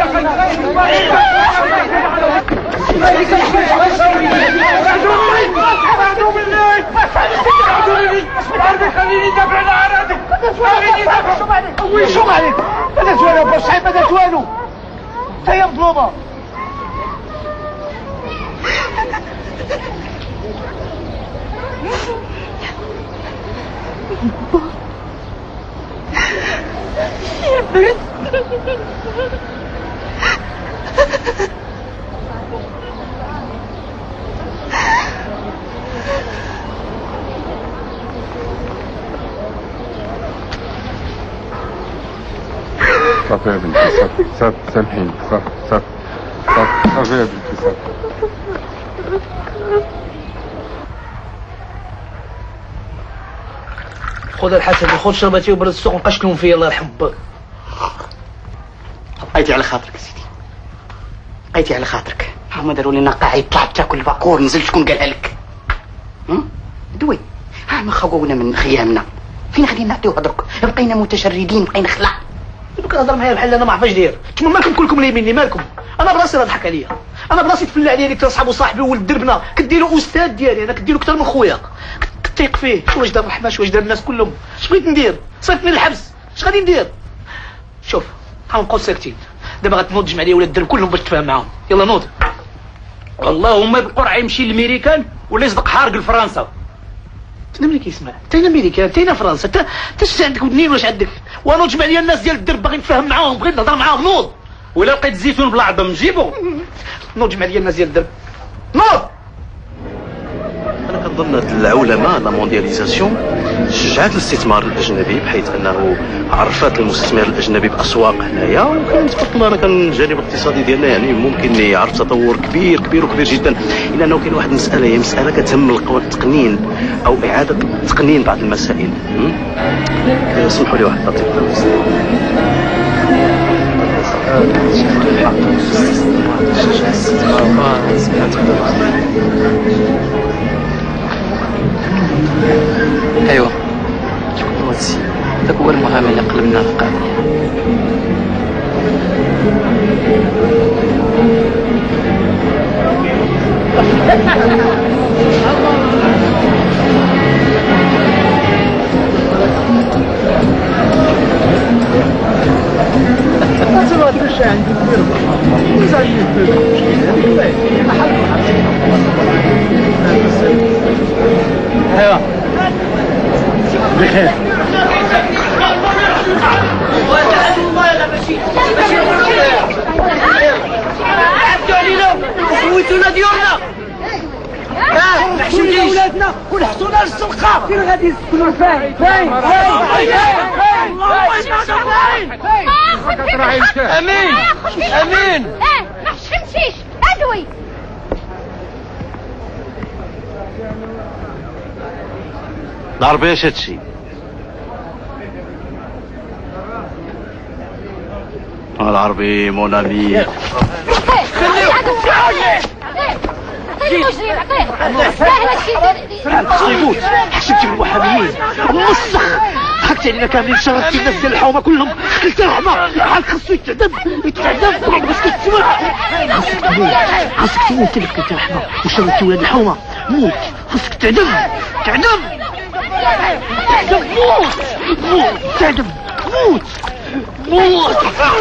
بعدوا مني بعدوا مني عربي خليني ندافع على عرادي خليني ندافع. وي شو عليك؟ ما درت والو باش صعيب ما درت والو. انت هي مظلومه. صافي يا بنتي صافي صافي سامحيني صافي صافي صافي صافي يا بنتي صافي. خذ الحسن خذ شربتي وبرد السوق نقشكلهم فيا الله يرحم باك. بقيتي على خاطرك سيدي، بقيتي على خاطرك. هما داروا لنا قاعد طلعت تاكل الباكور. نزل شكون قالها لك؟ دوي ها ما خوونا من خيامنا. فين غادي نعطيو هضرك؟ بقينا متشردين بقينا خلا. كنهضر معايا بحال انا ما عرفاش داير. نتوما مالكم كلكم اللي مني مالكم؟ انا براسي راه ضحك عليا، انا براسي تفلى عليا ديك صاحبو صاحبي ولد دربنا، كديرو استاذ ديالي انا، كديرو اكثر من خويا، كتيق فيه. واش دار الحباش واش دار الناس كلهم؟ اش بغيت ندير؟ صيفطني للحبس، اش غادي ندير؟ شوف غنبقاو ساكتين، دابا غتنوض تجمع لي ولاد الدرب كلهم باش تفاهم معاهم. يلا نوض. اللهم بالقرعه يمشي للميريكان ولا يصدق حارق لفرنسا. انت ملي كيسمع تاين امريكا تاين فرنسا تا تا عندك ودنين واش عندك؟ ونوض جمع لي الناس ديال الدرب باغي نتفاهم معاهم، بغيت نهضر معاهم. نوض. ولا لقيت الزيتون بلا عظم نجيبو. نوض جمع لي الناس ديال الدرب. نوض. انا كنظن هاد العولمه لا موندياليزاسيون شجعت الاستثمار الاجنبي، بحيث انه عرفت المستثمر الاجنبي باسواق هنايا، وكان تبارك الله انا كان الجانب الاقتصادي ديالنا يعني ممكن يعرف تطور كبير كبير وكبير جدا، الا انه كاين واحد المساله هي مساله كتهم التقنين او اعاده تقنين بعض المسائل. اسمحوا لي واحد اللطيف. ايوا شكون هادشي؟ داك هو المهم اللي قلبنا في القضيه. ايوا بخير. عبدوا علينا وسويتونا ديورنا، نحشوا ولادنا ونحطونا للسلقه. فين غادي تسكنوا؟ فين فين فين؟ امين امين. اه ما تشمشيش ادوي. العربيه اش هادشي؟ العربي مون امي. صيبوت حسبتي بالوهابيين ومسخ، ضحكت علينا كاملين، شردتي الناس ديال الحومه كلهم، قلت الرحمه بحال خصو يتعدم يتعدم باش كتسمع. خاصك تموت، خاصك تموت اللي قلت الرحمه وشردتي ولاد الحومه. موت، خاصك تعدم تعدم تعدم موت موت تعدم موت موت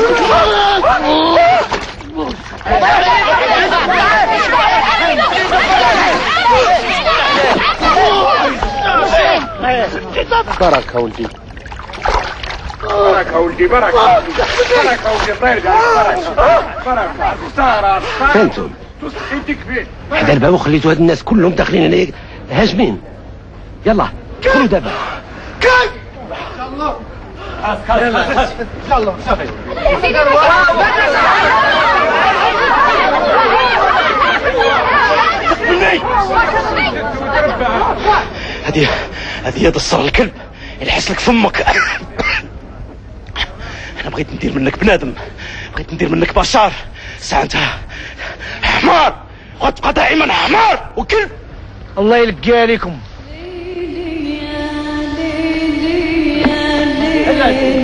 موت. بركة ولدي بركة ولدي بركة ولدي بركة ولدي طير بركة بركة. فهمتم؟ حدا الباب وخليتوا هاد الناس كلهم داخلين هنا هاجمين. يلا دخلوا دابا. يلا يلا صافي. هذه هذه يد الصر الكلب يلحس لك فمك. انا بغيت ندير منك بنادم، بغيت ندير منك بشر، ساعة انت حمار وغتبقى دائما حمار وكلب. الله يلقى عليكم.